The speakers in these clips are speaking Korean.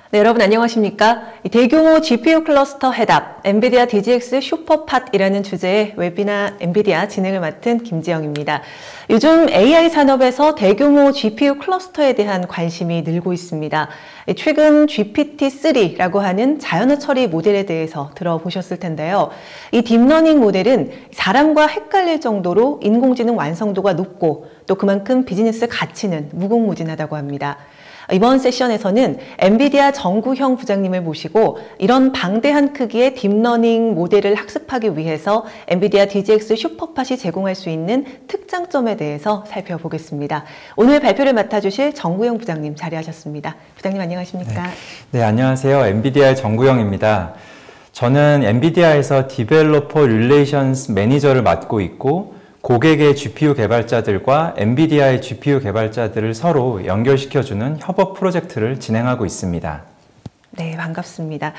네, 여러분 안녕하십니까? 대규모 GPU 클러스터 해답, 엔비디아 DGX 슈퍼팟이라는 주제의 웨비나 엔비디아 진행을 맡은 김지영입니다. 요즘 AI 산업에서 대규모 GPU 클러스터에 대한 관심이 늘고 있습니다. 최근 GPT-3라고 하는 자연어 처리 모델에 대해서 들어보셨을 텐데요. 이 딥러닝 모델은 사람과 헷갈릴 정도로 인공지능 완성도가 높고 또 그만큼 비즈니스 가치는 무궁무진하다고 합니다. 이번 세션에서는 엔비디아 정구형 부장님을 모시고 이런 방대한 크기의 딥러닝 모델을 학습하기 위해서 엔비디아 DGX 슈퍼팟이 제공할 수 있는 특장점에 대해서 살펴보겠습니다. 오늘 발표를 맡아주실 정구형 부장님 자리하셨습니다. 부장님 안녕하십니까? 네, 안녕하세요. 엔비디아의 정구형입니다. 저는 엔비디아에서 디벨로퍼 릴레이션스 매니저를 맡고 있고 고객의 GPU 개발자들과 엔비디아의 GPU 개발자들을 서로 연결시켜주는 협업 프로젝트를 진행하고 있습니다. 네, 반갑습니다.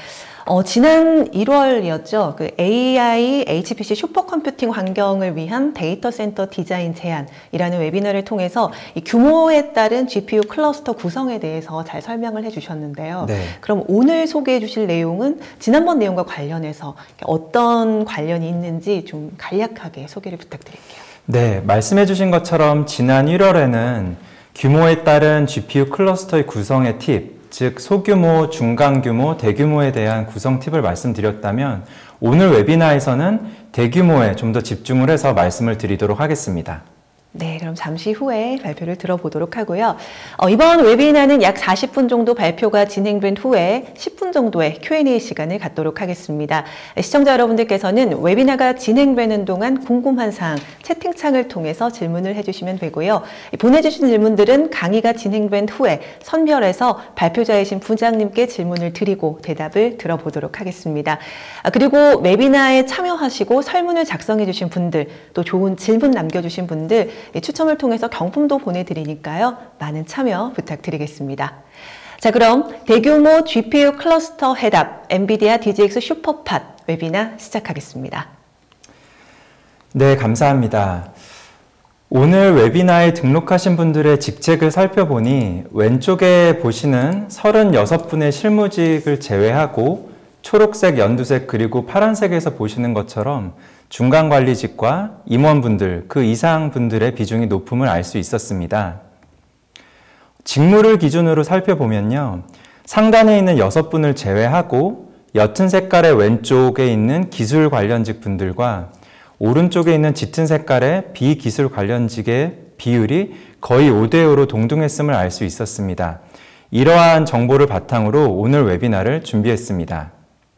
지난 1월이었죠. 그 AI HPC 슈퍼컴퓨팅 환경을 위한 데이터 센터 디자인 제안이라는 웨비너를 통해서 이 규모에 따른 GPU 클러스터 구성에 대해서 잘 설명을 해주셨는데요. 네. 그럼 오늘 소개해 주실 내용은 지난번 내용과 관련해서 어떤 관련이 있는지 좀 간략하게 소개를 부탁드릴게요. 네, 말씀해 주신 것처럼 지난 1월에는 규모에 따른 GPU 클러스터의 구성의 팁, 즉 소규모, 중간규모, 대규모에 대한 구성 팁을 말씀드렸다면 오늘 웨비나에서는 대규모에 좀 더 집중을 해서 말씀을 드리도록 하겠습니다. 네, 그럼 잠시 후에 발표를 들어보도록 하고요. 이번 웨비나는 약 40분 정도 발표가 진행된 후에 10분 정도의 Q&A 시간을 갖도록 하겠습니다. 시청자 여러분들께서는 웨비나가 진행되는 동안 궁금한 사항 채팅창을 통해서 질문을 해주시면 되고요. 보내주신 질문들은 강의가 진행된 후에 선별해서 발표자이신 부장님께 질문을 드리고 대답을 들어보도록 하겠습니다. 그리고 웨비나에 참여하시고 설문을 작성해 주신 분들, 또 좋은 질문 남겨주신 분들 추첨을 통해서 경품도 보내드리니까요. 많은 참여 부탁드리겠습니다. 자, 그럼 대규모 GPU 클러스터 해답 엔비디아 DGX 슈퍼팟 웨비나 시작하겠습니다. 네, 감사합니다. 오늘 웨비나에 등록하신 분들의 직책을 살펴보니 왼쪽에 보시는 36분의 실무직을 제외하고 초록색, 연두색 그리고 파란색에서 보시는 것처럼 중간관리직과 임원분들, 그 이상 분들의 비중이 높음을 알 수 있었습니다. 직무를 기준으로 살펴보면요. 상단에 있는 6분을 제외하고 옅은 색깔의 왼쪽에 있는 기술 관련직 분들과 오른쪽에 있는 짙은 색깔의 비기술 관련직의 비율이 거의 5대5로 동등했음을 알 수 있었습니다. 이러한 정보를 바탕으로 오늘 웨비나를 준비했습니다.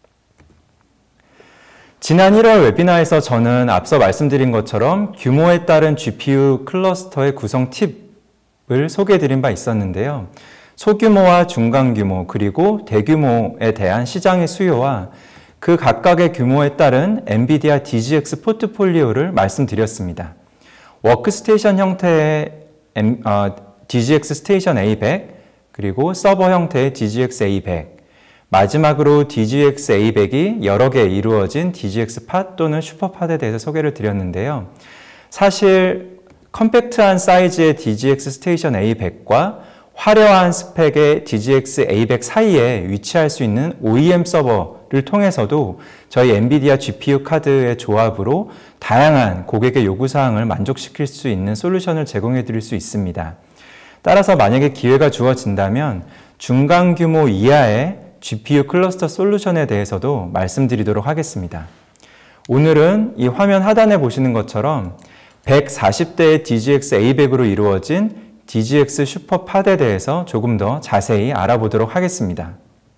지난 1월 웨비나에서 저는 앞서 말씀드린 것처럼 규모에 따른 GPU 클러스터의 구성 팁을 소개해드린 바 있었는데요. 소규모와 중간규모 그리고 대규모에 대한 시장의 수요와 그 각각의 규모에 따른 엔비디아 DGX 포트폴리오를 말씀드렸습니다. 워크스테이션 형태의 DGX 스테이션 A100 그리고 서버 형태의 DGX A100 마지막으로 DGX A100이 여러 개 이루어진 DGX 팟 또는 슈퍼팟에 대해서 소개를 드렸는데요. 사실 컴팩트한 사이즈의 DGX 스테이션 A100과 화려한 스펙의 DGX A100 사이에 위치할 수 있는 OEM 서버를 통해서도 저희 엔비디아 GPU 카드의 조합으로 다양한 고객의 요구사항을 만족시킬 수 있는 솔루션을 제공해 드릴 수 있습니다. 따라서 만약에 기회가 주어진다면 중간 규모 이하의 GPU 클러스터 솔루션에 대해서도 말씀드리도록 하겠습니다. 오늘은 이 화면 하단에 보시는 것처럼 140대의 DGX A100으로 이루어진 DGX 슈퍼팟에 대해서 조금 더 자세히 알아보도록 하겠습니다.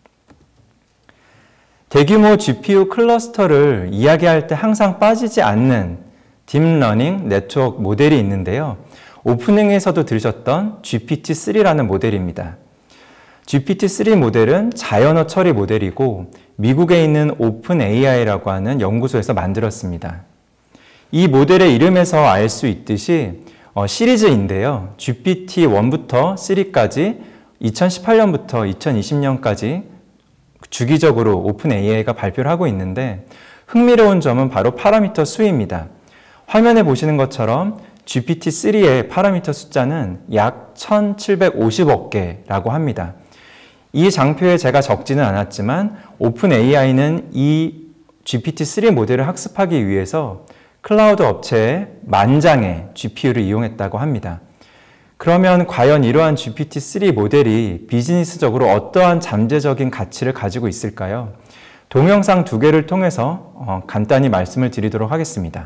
대규모 GPU 클러스터를 이야기할 때 항상 빠지지 않는 딥러닝 네트워크 모델이 있는데요. 오프닝에서도 들으셨던 GPT-3라는 모델입니다. GPT-3 모델은 자연어 처리 모델이고 미국에 있는 오픈AI라고 하는 연구소에서 만들었습니다. 이 모델의 이름에서 알 수 있듯이 시리즈인데요. GPT-1부터 3까지 2018년부터 2020년까지 주기적으로 오픈AI가 발표를 하고 있는데 흥미로운 점은 바로 파라미터 수입니다. 화면에 보시는 것처럼 GPT-3의 파라미터 숫자는 약 1750억 개라고 합니다. 이 장표에 제가 적지는 않았지만 오픈AI는 이 GPT-3 모델을 학습하기 위해서 클라우드 업체의 만장의 GPU를 이용했다고 합니다. 그러면 과연 이러한 GPT-3 모델이 비즈니스적으로 어떠한 잠재적인 가치를 가지고 있을까요? 동영상 2개를 통해서 간단히 말씀을 드리도록 하겠습니다.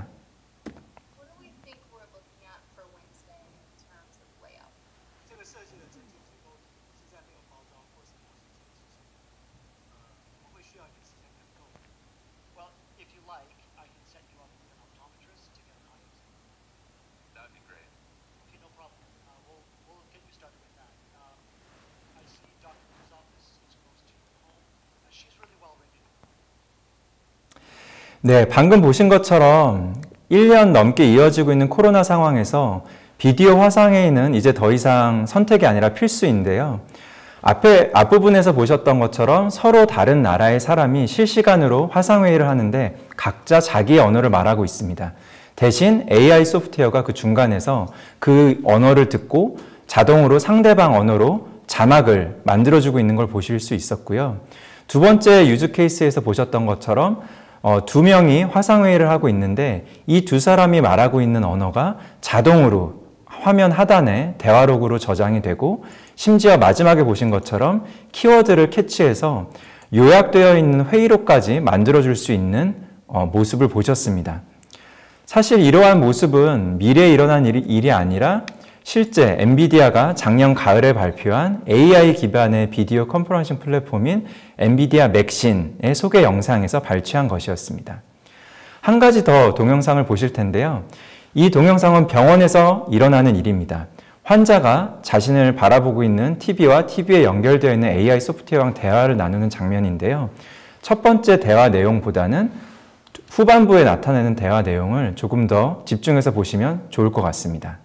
네, 방금 보신 것처럼 1년 넘게 이어지고 있는 코로나 상황에서 비디오 화상회의는 이제 더 이상 선택이 아니라 필수인데요. 앞부분에서 보셨던 것처럼 서로 다른 나라의 사람이 실시간으로 화상회의를 하는데 각자 자기의 언어를 말하고 있습니다. 대신 AI 소프트웨어가 그 중간에서 그 언어를 듣고 자동으로 상대방 언어로 자막을 만들어주고 있는 걸 보실 수 있었고요. 두 번째 유즈 케이스에서 보셨던 것처럼 2명이 화상회의를 하고 있는데 이 두 사람이 말하고 있는 언어가 자동으로 화면 하단에 대화록으로 저장이 되고 심지어 마지막에 보신 것처럼 키워드를 캐치해서 요약되어 있는 회의록까지 만들어줄 수 있는 모습을 보셨습니다. 사실 이러한 모습은 미래에 일어난 일이 아니라 실제 엔비디아가 작년 가을에 발표한 AI 기반의 비디오 컨퍼런싱 플랫폼인 엔비디아 맥신의 소개 영상에서 발췌한 것이었습니다. 한 가지 더 동영상을 보실 텐데요. 이 동영상은 병원에서 일어나는 일입니다. 환자가 자신을 바라보고 있는 TV와 TV에 연결되어 있는 AI 소프트웨어랑 대화를 나누는 장면인데요. 첫 번째 대화 내용보다는 후반부에 나타내는 대화 내용을 조금 더 집중해서 보시면 좋을 것 같습니다.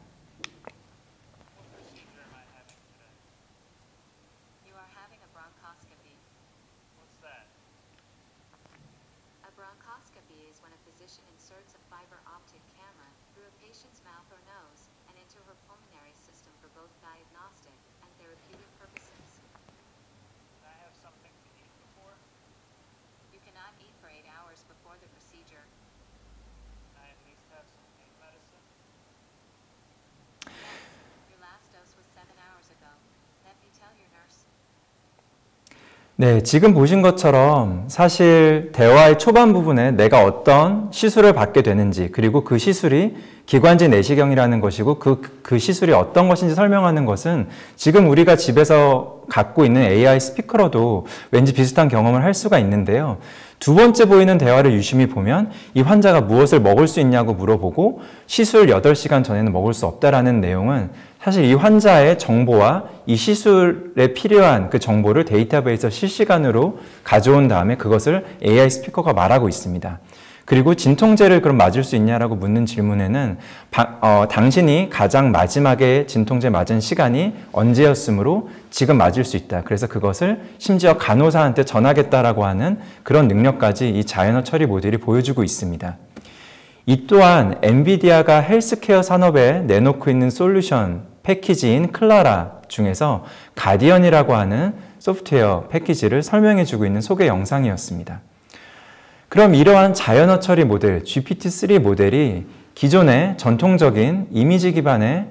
네, 지금 보신 것처럼 사실 대화의 초반 부분에 내가 어떤 시술을 받게 되는지 그리고 그 시술이 기관지 내시경이라는 것이고 그 시술이 어떤 것인지 설명하는 것은 지금 우리가 집에서 갖고 있는 AI 스피커로도 왠지 비슷한 경험을 할 수가 있는데요. 두 번째 보이는 대화를 유심히 보면 이 환자가 무엇을 먹을 수 있냐고 물어보고 시술 8시간 전에는 먹을 수 없다라는 내용은 사실 이 환자의 정보와 이 시술에 필요한 그 정보를 데이터베이스에서 실시간으로 가져온 다음에 그것을 AI 스피커가 말하고 있습니다. 그리고 진통제를 그럼 맞을 수 있냐라고 묻는 질문에는 당신이 가장 마지막에 진통제 맞은 시간이 언제였으므로 지금 맞을 수 있다. 그래서 그것을 심지어 간호사한테 전하겠다라고 하는 그런 능력까지 이 자연어 처리 모델이 보여주고 있습니다. 이 또한 엔비디아가 헬스케어 산업에 내놓고 있는 솔루션 패키지인 클라라 중에서 가디언이라고 하는 소프트웨어 패키지를 설명해주고 있는 소개 영상이었습니다. 그럼 이러한 자연어 처리 모델, GPT-3 모델이 기존의 전통적인 이미지 기반의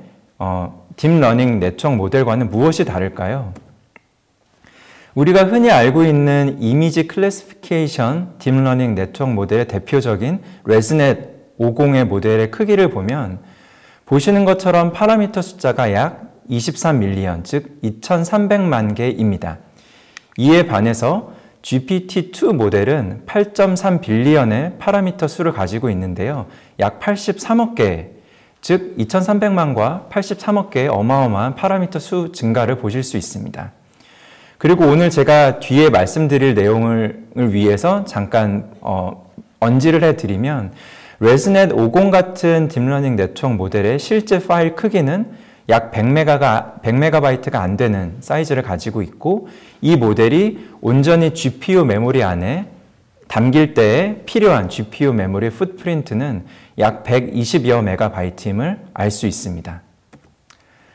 딥러닝 네트워크 모델과는 무엇이 다를까요? 우리가 흔히 알고 있는 이미지 클래시피케이션 딥러닝 네트워크 모델의 대표적인 레즈넷 50의 모델의 크기를 보면 보시는 것처럼 파라미터 숫자가 약 23밀리언, 즉 2300만 개입니다. 이에 반해서 GPT-2 모델은 8.3 빌리언의 파라미터 수를 가지고 있는데요. 약 83억 개, 즉 2300만과 83억 개의 어마어마한 파라미터 수 증가를 보실 수 있습니다. 그리고 오늘 제가 뒤에 말씀드릴 내용을 위해서 잠깐 언지를 해드리면 레즈넷 50 같은 딥러닝 네트워크 모델의 실제 파일 크기는 약 100MB가 안 되는 사이즈를 가지고 있고 이 모델이 온전히 GPU 메모리 안에 담길 때에 필요한 GPU 메모리 풋프린트는 약 120여 메가바이트임을 알 수 있습니다.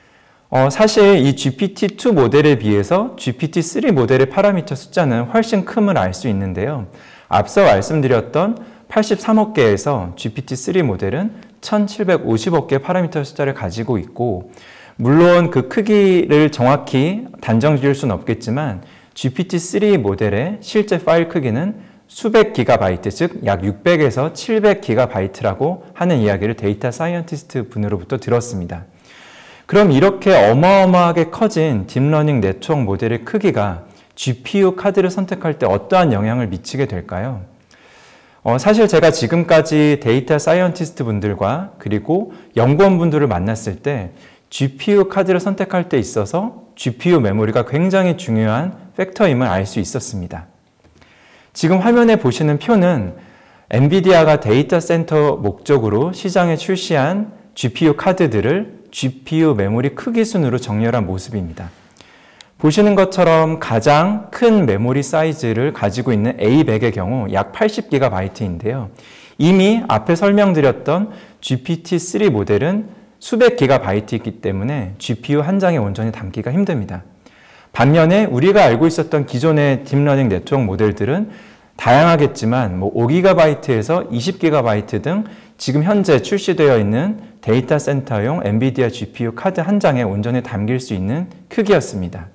사실 이 GPT-2 모델에 비해서 GPT-3 모델의 파라미터 숫자는 훨씬 큼을 알 수 있는데요. 앞서 말씀드렸던 83억 개에서 GPT-3 모델은 1750억 개의 파라미터 숫자를 가지고 있고, 물론 그 크기를 정확히 단정 지을 수는 없겠지만 GPT-3 모델의 실제 파일 크기는 수백 기가바이트, 즉 약 600에서 700 기가바이트라고 하는 이야기를 데이터 사이언티스트 분으로부터 들었습니다. 그럼 이렇게 어마어마하게 커진 딥러닝 네트워크 모델의 크기가 GPU 카드를 선택할 때 어떠한 영향을 미치게 될까요? 사실 제가 지금까지 데이터 사이언티스트 분들과 그리고 연구원 분들을 만났을 때 GPU 카드를 선택할 때 있어서 GPU 메모리가 굉장히 중요한 팩터임을 알 수 있었습니다. 지금 화면에 보시는 표는 엔비디아가 데이터 센터 목적으로 시장에 출시한 GPU 카드들을 GPU 메모리 크기 순으로 정렬한 모습입니다. 보시는 것처럼 가장 큰 메모리 사이즈를 가지고 있는 A100의 경우 약 80GB인데요. 이미 앞에 설명드렸던 GPT-3 모델은 수백 기가바이트이기 때문에 GPU 한 장에 온전히 담기가 힘듭니다. 반면에 우리가 알고 있었던 기존의 딥러닝 네트워크 모델들은 다양하겠지만 5GB에서 20GB 등 지금 현재 출시되어 있는 데이터 센터용 엔비디아 GPU 카드 한 장에 온전히 담길 수 있는 크기였습니다.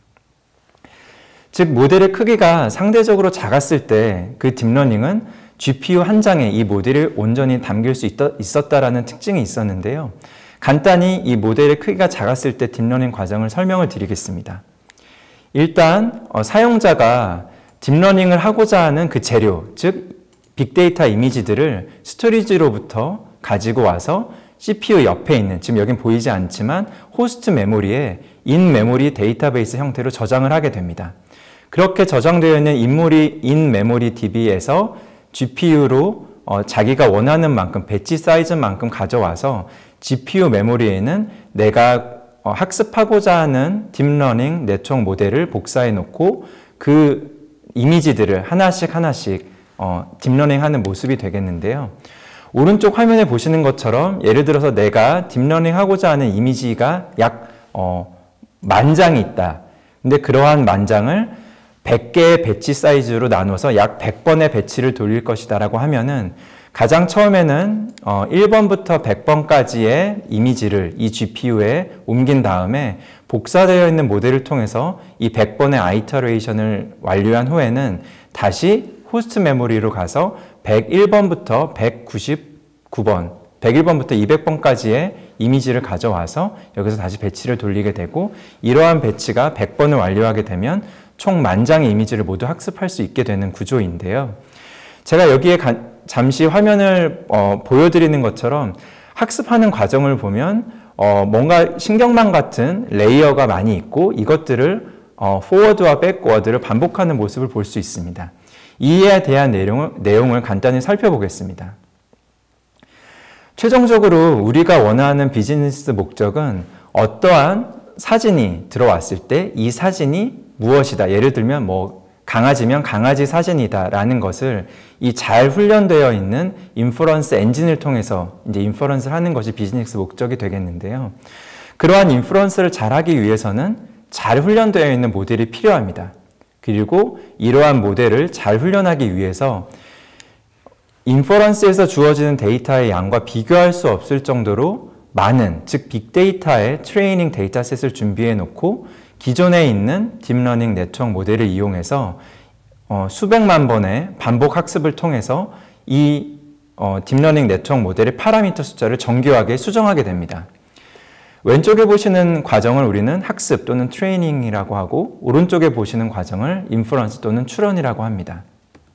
즉 모델의 크기가 상대적으로 작았을 때 그 딥러닝은 GPU 한 장에 이 모델이 온전히 담길 수 있었다라는 특징이 있었는데요. 간단히 이 모델의 크기가 작았을 때 딥러닝 과정을 설명을 드리겠습니다. 일단 사용자가 딥러닝을 하고자 하는 그 재료, 즉 빅데이터 이미지들을 스토리지로부터 가지고 와서 CPU 옆에 있는, 지금 여긴 보이지 않지만 호스트 메모리에 인메모리 데이터베이스 형태로 저장을 하게 됩니다. 그렇게 저장되어 있는 인메모리 DB에서 GPU로 자기가 원하는 만큼, 배치 사이즈만큼 가져와서 GPU 메모리에는 내가 학습하고자 하는 딥러닝 네트워크 모델을 복사해 놓고 그 이미지들을 하나씩 딥러닝 하는 모습이 되겠는데요. 오른쪽 화면에 보시는 것처럼 예를 들어서 내가 딥러닝 하고자 하는 이미지가 약 10,000장이 있다. 근데 그러한 10,000장을 100개의 배치 사이즈로 나눠서 약 100번의 배치를 돌릴 것이다 라고 하면은 가장 처음에는 1번부터 100번까지의 이미지를 이 GPU에 옮긴 다음에 복사되어 있는 모델을 통해서 이 100번의 아이터레이션을 완료한 후에는 다시 호스트 메모리로 가서 101번부터 199번, 101번부터 200번까지의 이미지를 가져와서 여기서 다시 배치를 돌리게 되고, 이러한 배치가 100번을 완료하게 되면 총 10,000장의 이미지를 모두 학습할 수 있게 되는 구조인데요. 제가 여기에 잠시 화면을 보여드리는 것처럼 학습하는 과정을 보면 뭔가 신경망 같은 레이어가 많이 있고 이것들을 포워드와 백워드를 반복하는 모습을 볼 수 있습니다. 이에 대한 내용을 간단히 살펴보겠습니다. 최종적으로 우리가 원하는 비즈니스 목적은 어떠한 사진이 들어왔을 때 이 사진이 무엇이다. 예를 들면 강아지면 강아지 사진이다 라는 것을 이 잘 훈련되어 있는 인퍼런스 엔진을 통해서 이제 인퍼런스를 하는 것이 비즈니스 목적이 되겠는데요. 그러한 인퍼런스를 잘하기 위해서는 잘 훈련되어 있는 모델이 필요합니다. 그리고 이러한 모델을 잘 훈련하기 위해서 인퍼런스에서 주어지는 데이터의 양과 비교할 수 없을 정도로 많은, 즉 빅데이터의 트레이닝 데이터셋을 준비해 놓고 기존에 있는 딥러닝 네트워크 모델을 이용해서 수백만 번의 반복 학습을 통해서 이 딥러닝 네트워크 모델의 파라미터 숫자를 정교하게 수정하게 됩니다. 왼쪽에 보시는 과정을 우리는 학습 또는 트레이닝이라고 하고, 오른쪽에 보시는 과정을 인퍼런스 또는 추론이라고 합니다.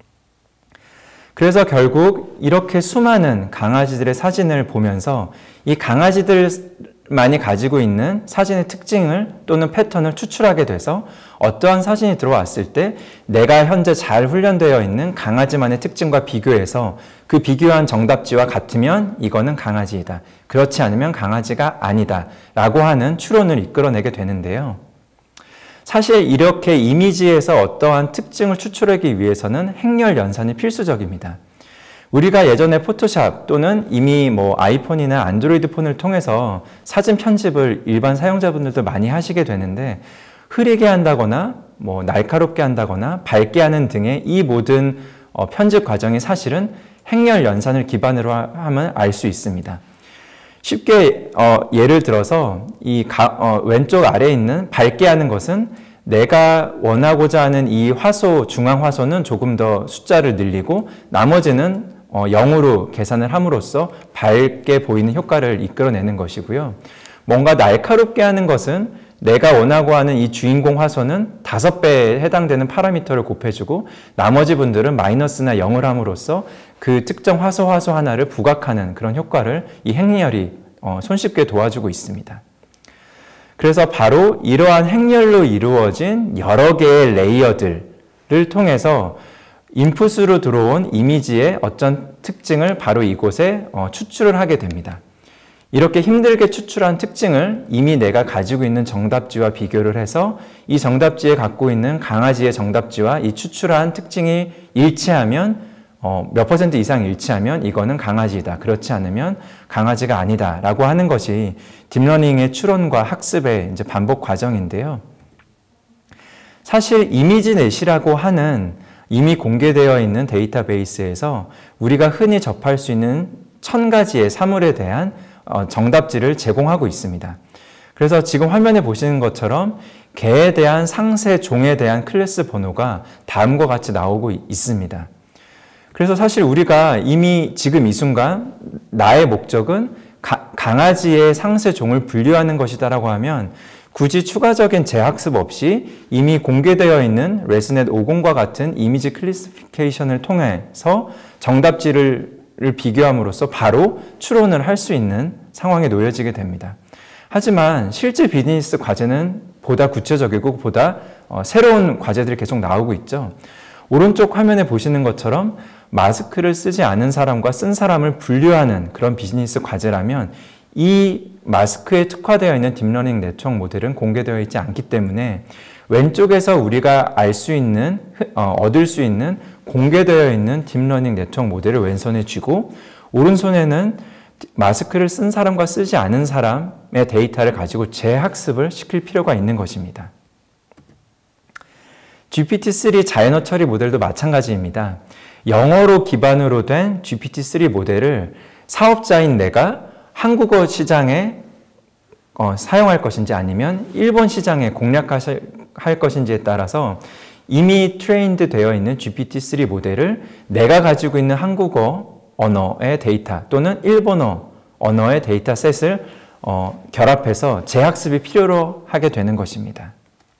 그래서 결국 이렇게 수많은 강아지들의 사진을 보면서 이 강아지들만이 가지고 있는 사진의 특징을 또는 패턴을 추출하게 돼서 어떠한 사진이 들어왔을 때 내가 현재 잘 훈련되어 있는 강아지만의 특징과 비교해서 그 비교한 정답지와 같으면 이거는 강아지이다, 그렇지 않으면 강아지가 아니다 라고 하는 추론을 이끌어내게 되는데요. 사실 이렇게 이미지에서 어떠한 특징을 추출하기 위해서는 행렬 연산이 필수적입니다. 우리가 예전에 포토샵 또는 이미 뭐 아이폰이나 안드로이드 폰을 통해서 사진 편집을 일반 사용자분들도 많이 하시게 되는데, 흐리게 한다거나 뭐 날카롭게 한다거나 밝게 하는 등의 이 모든 편집 과정이 사실은 행렬 연산을 기반으로 하면 알 수 있습니다. 쉽게 예를 들어서 이 왼쪽 아래에 있는 밝게 하는 것은 내가 원하고자 하는 이 화소, 중앙 화소는 조금 더 숫자를 늘리고 나머지는 0으로 계산을 함으로써 밝게 보이는 효과를 이끌어내는 것이고요. 뭔가 날카롭게 하는 것은 내가 원하고 하는 이 주인공 화소는 5배에 해당되는 파라미터를 곱해주고 나머지 분들은 마이너스나 0을 함으로써 그 특정 화소 하나를 부각하는 그런 효과를 이 행렬이 손쉽게 도와주고 있습니다. 그래서 바로 이러한 행렬로 이루어진 여러 개의 레이어들을 통해서 인풋으로 들어온 이미지의 어떤 특징을 바로 이곳에 추출을 하게 됩니다. 이렇게 힘들게 추출한 특징을 이미 내가 가지고 있는 정답지와 비교를 해서 이 정답지에 갖고 있는 강아지의 정답지와 이 추출한 특징이 일치하면 몇 % 이상 일치하면 이거는 강아지다. 그렇지 않으면 강아지가 아니다. 라고 하는 것이 딥러닝의 추론과 학습의 이제 반복 과정인데요. 사실 이미지넷이라고 하는 이미 공개되어 있는 데이터베이스에서 우리가 흔히 접할 수 있는 1000가지의 사물에 대한 정답지를 제공하고 있습니다. 그래서 지금 화면에 보시는 것처럼 개에 대한 상세 종에 대한 클래스 번호가 다음과 같이 나오고 있습니다. 그래서 사실 우리가 이미 지금 이 순간 나의 목적은 강아지의 상세 종을 분류하는 것이다라고 하면 굳이 추가적인 재학습 없이 이미 공개되어 있는 레스넷 50과 같은 이미지 클래시피케이션을 통해서 정답지를 비교함으로써 바로 추론을 할 수 있는 상황에 놓여지게 됩니다. 하지만 실제 비즈니스 과제는 보다 구체적이고 보다 새로운 과제들이 계속 나오고 있죠. 오른쪽 화면에 보시는 것처럼 마스크를 쓰지 않은 사람과 쓴 사람을 분류하는 그런 비즈니스 과제라면 이 마스크에 특화되어 있는 딥러닝 네트워크 모델은 공개되어 있지 않기 때문에 왼쪽에서 우리가 알 수 있는, 얻을 수 있는 공개되어 있는 딥러닝 네트워크 모델을 왼손에 쥐고 오른손에는 마스크를 쓴 사람과 쓰지 않은 사람의 데이터를 가지고 재학습을 시킬 필요가 있는 것입니다. GPT-3 자연어 처리 모델도 마찬가지입니다. 영어로 기반으로 된 GPT-3 모델을 사업자인 내가 한국어 시장에 사용할 것인지 아니면 일본 시장에 공략할 것인지에 따라서 이미 트레인드 되어 있는 GPT-3 모델을 내가 가지고 있는 한국어 언어의 데이터 또는 일본어 언어의 데이터셋을 결합해서 재학습이 필요로 하게 되는 것입니다.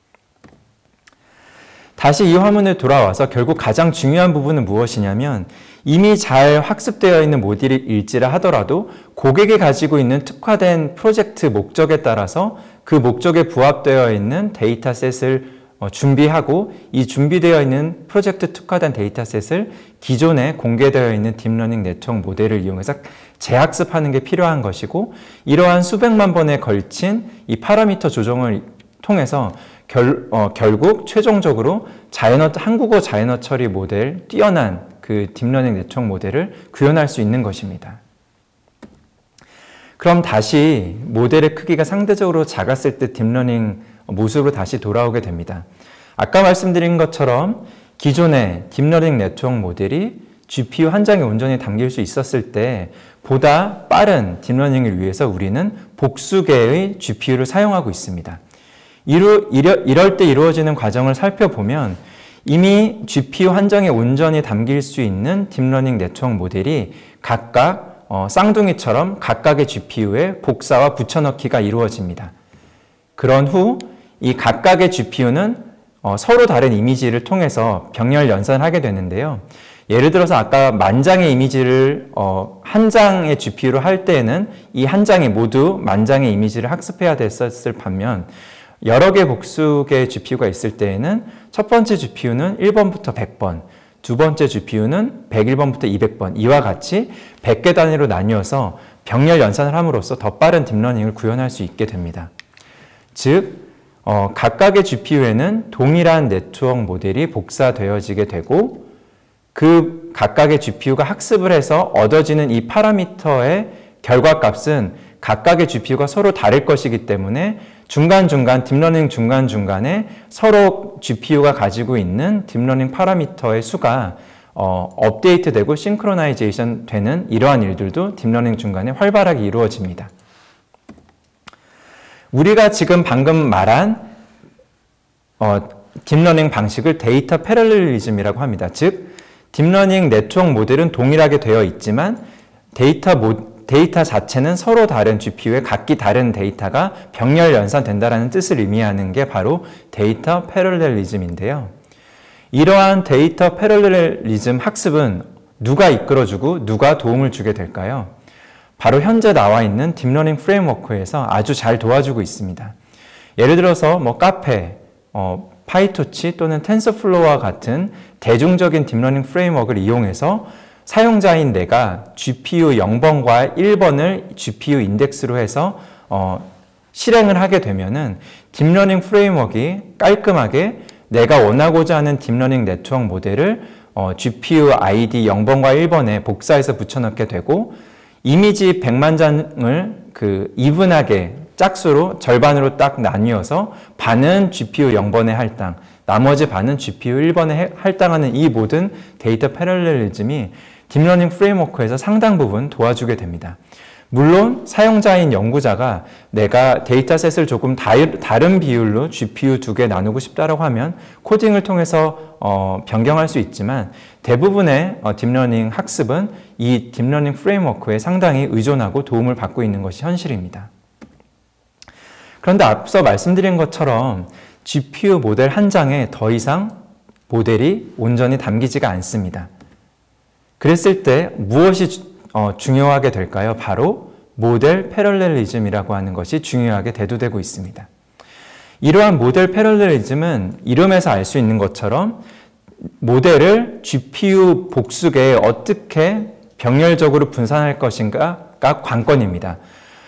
다시 이 화면에 돌아와서 결국 가장 중요한 부분은 무엇이냐면 이미 잘 학습되어 있는 모델이 일지라 하더라도 고객이 가지고 있는 특화된 프로젝트 목적에 따라서 그 목적에 부합되어 있는 데이터셋을 준비하고 이 준비되어 있는 프로젝트 특화된 데이터셋을 기존에 공개되어 있는 딥러닝 네트워크 모델을 이용해서 재학습하는 게 필요한 것이고 이러한 수백만 번에 걸친 이 파라미터 조정을 통해서 결국 최종적으로 한국어 자연어 처리 모델 뛰어난 그 딥러닝 네트워크 모델을 구현할 수 있는 것입니다. 그럼 다시 모델의 크기가 상대적으로 작았을 때 딥러닝 모습으로 다시 돌아오게 됩니다. 아까 말씀드린 것처럼 기존의 딥러닝 네트워크 모델이 GPU 한 장에 온전히 담길 수 있었을 때 보다 빠른 딥러닝을 위해서 우리는 복수 개의 GPU를 사용하고 있습니다. 이럴 때 이루어지는 과정을 살펴보면 이미 GPU 한 장에 온전히 담길 수 있는 딥러닝 네트워크 모델이 각각 쌍둥이처럼 각각의 GPU에 복사와 붙여넣기가 이루어집니다. 그런 후 이 각각의 GPU는 서로 다른 이미지를 통해서 병렬 연산을 하게 되는데요. 예를 들어서 아까 10,000장의 이미지를 한 장의 GPU로 할 때에는 이 한 장이 모두 10,000장의 이미지를 학습해야 됐었을 반면 여러 개 복수의 GPU가 있을 때에는 첫 번째 GPU는 1번부터 100번, 두 번째 GPU는 101번부터 200번 이와 같이 100개 단위로 나뉘어서 병렬 연산을 함으로써 더 빠른 딥러닝을 구현할 수 있게 됩니다. 즉 각각의 GPU에는 동일한 네트워크 모델이 복사되어지게 되고 그 각각의 GPU가 학습을 해서 얻어지는 이 파라미터의 결과값은 각각의 GPU가 서로 다를 것이기 때문에 중간중간, 딥러닝 중간중간에 서로 GPU가 가지고 있는 딥러닝 파라미터의 수가 업데이트되고 싱크로나이제이션 되는 이러한 일들도 딥러닝 중간에 활발하게 이루어집니다. 우리가 지금 방금 말한 딥러닝 방식을 데이터 패러렐리즘이라고 합니다. 즉, 딥러닝 네트워크 모델은 동일하게 되어 있지만 데이터 자체는 서로 다른 GPU에 각기 다른 데이터가 병렬 연산된다는 뜻을 의미하는 게 바로 데이터 패러렐리즘인데요. 이러한 데이터 패러렐리즘 학습은 누가 이끌어주고 누가 도움을 주게 될까요? 바로 현재 나와 있는 딥러닝 프레임워크에서 아주 잘 도와주고 있습니다. 예를 들어서 카페, 파이토치 또는 텐서플로우와 같은 대중적인 딥러닝 프레임워크를 이용해서 사용자인 내가 GPU 0번과 1번을 GPU 인덱스로 해서 실행을 하게 되면은 딥러닝 프레임워크가 깔끔하게 내가 원하고자 하는 딥러닝 네트워크 모델을 GPU ID 0번과 1번에 복사해서 붙여넣게 되고 이미지 100만 장을 이분하게 짝수로 절반으로 딱 나뉘어서 반은 GPU 0번에 할당, 나머지 반은 GPU 1번에 할당하는 이 모든 데이터 패러렐리즘이 딥러닝 프레임워크에서 상당 부분 도와주게 됩니다. 물론 사용자인 연구자가 내가 데이터셋을 조금 다른 비율로 GPU 2개 나누고 싶다라고 하면 코딩을 통해서 변경할 수 있지만 대부분의 딥러닝 학습은 이 딥러닝 프레임워크에 상당히 의존하고 도움을 받고 있는 것이 현실입니다. 그런데 앞서 말씀드린 것처럼 GPU 모델 한 장에 더 이상 모델이 온전히 담기지가 않습니다. 그랬을 때 무엇이 중요하게 될까요? 바로 모델 패러렐리즘이라고 하는 것이 중요하게 대두되고 있습니다. 이러한 모델 패러렐리즘은 이름에서 알 수 있는 것처럼 모델을 GPU 복수계에 어떻게 병렬적으로 분산할 것인가가 관건입니다.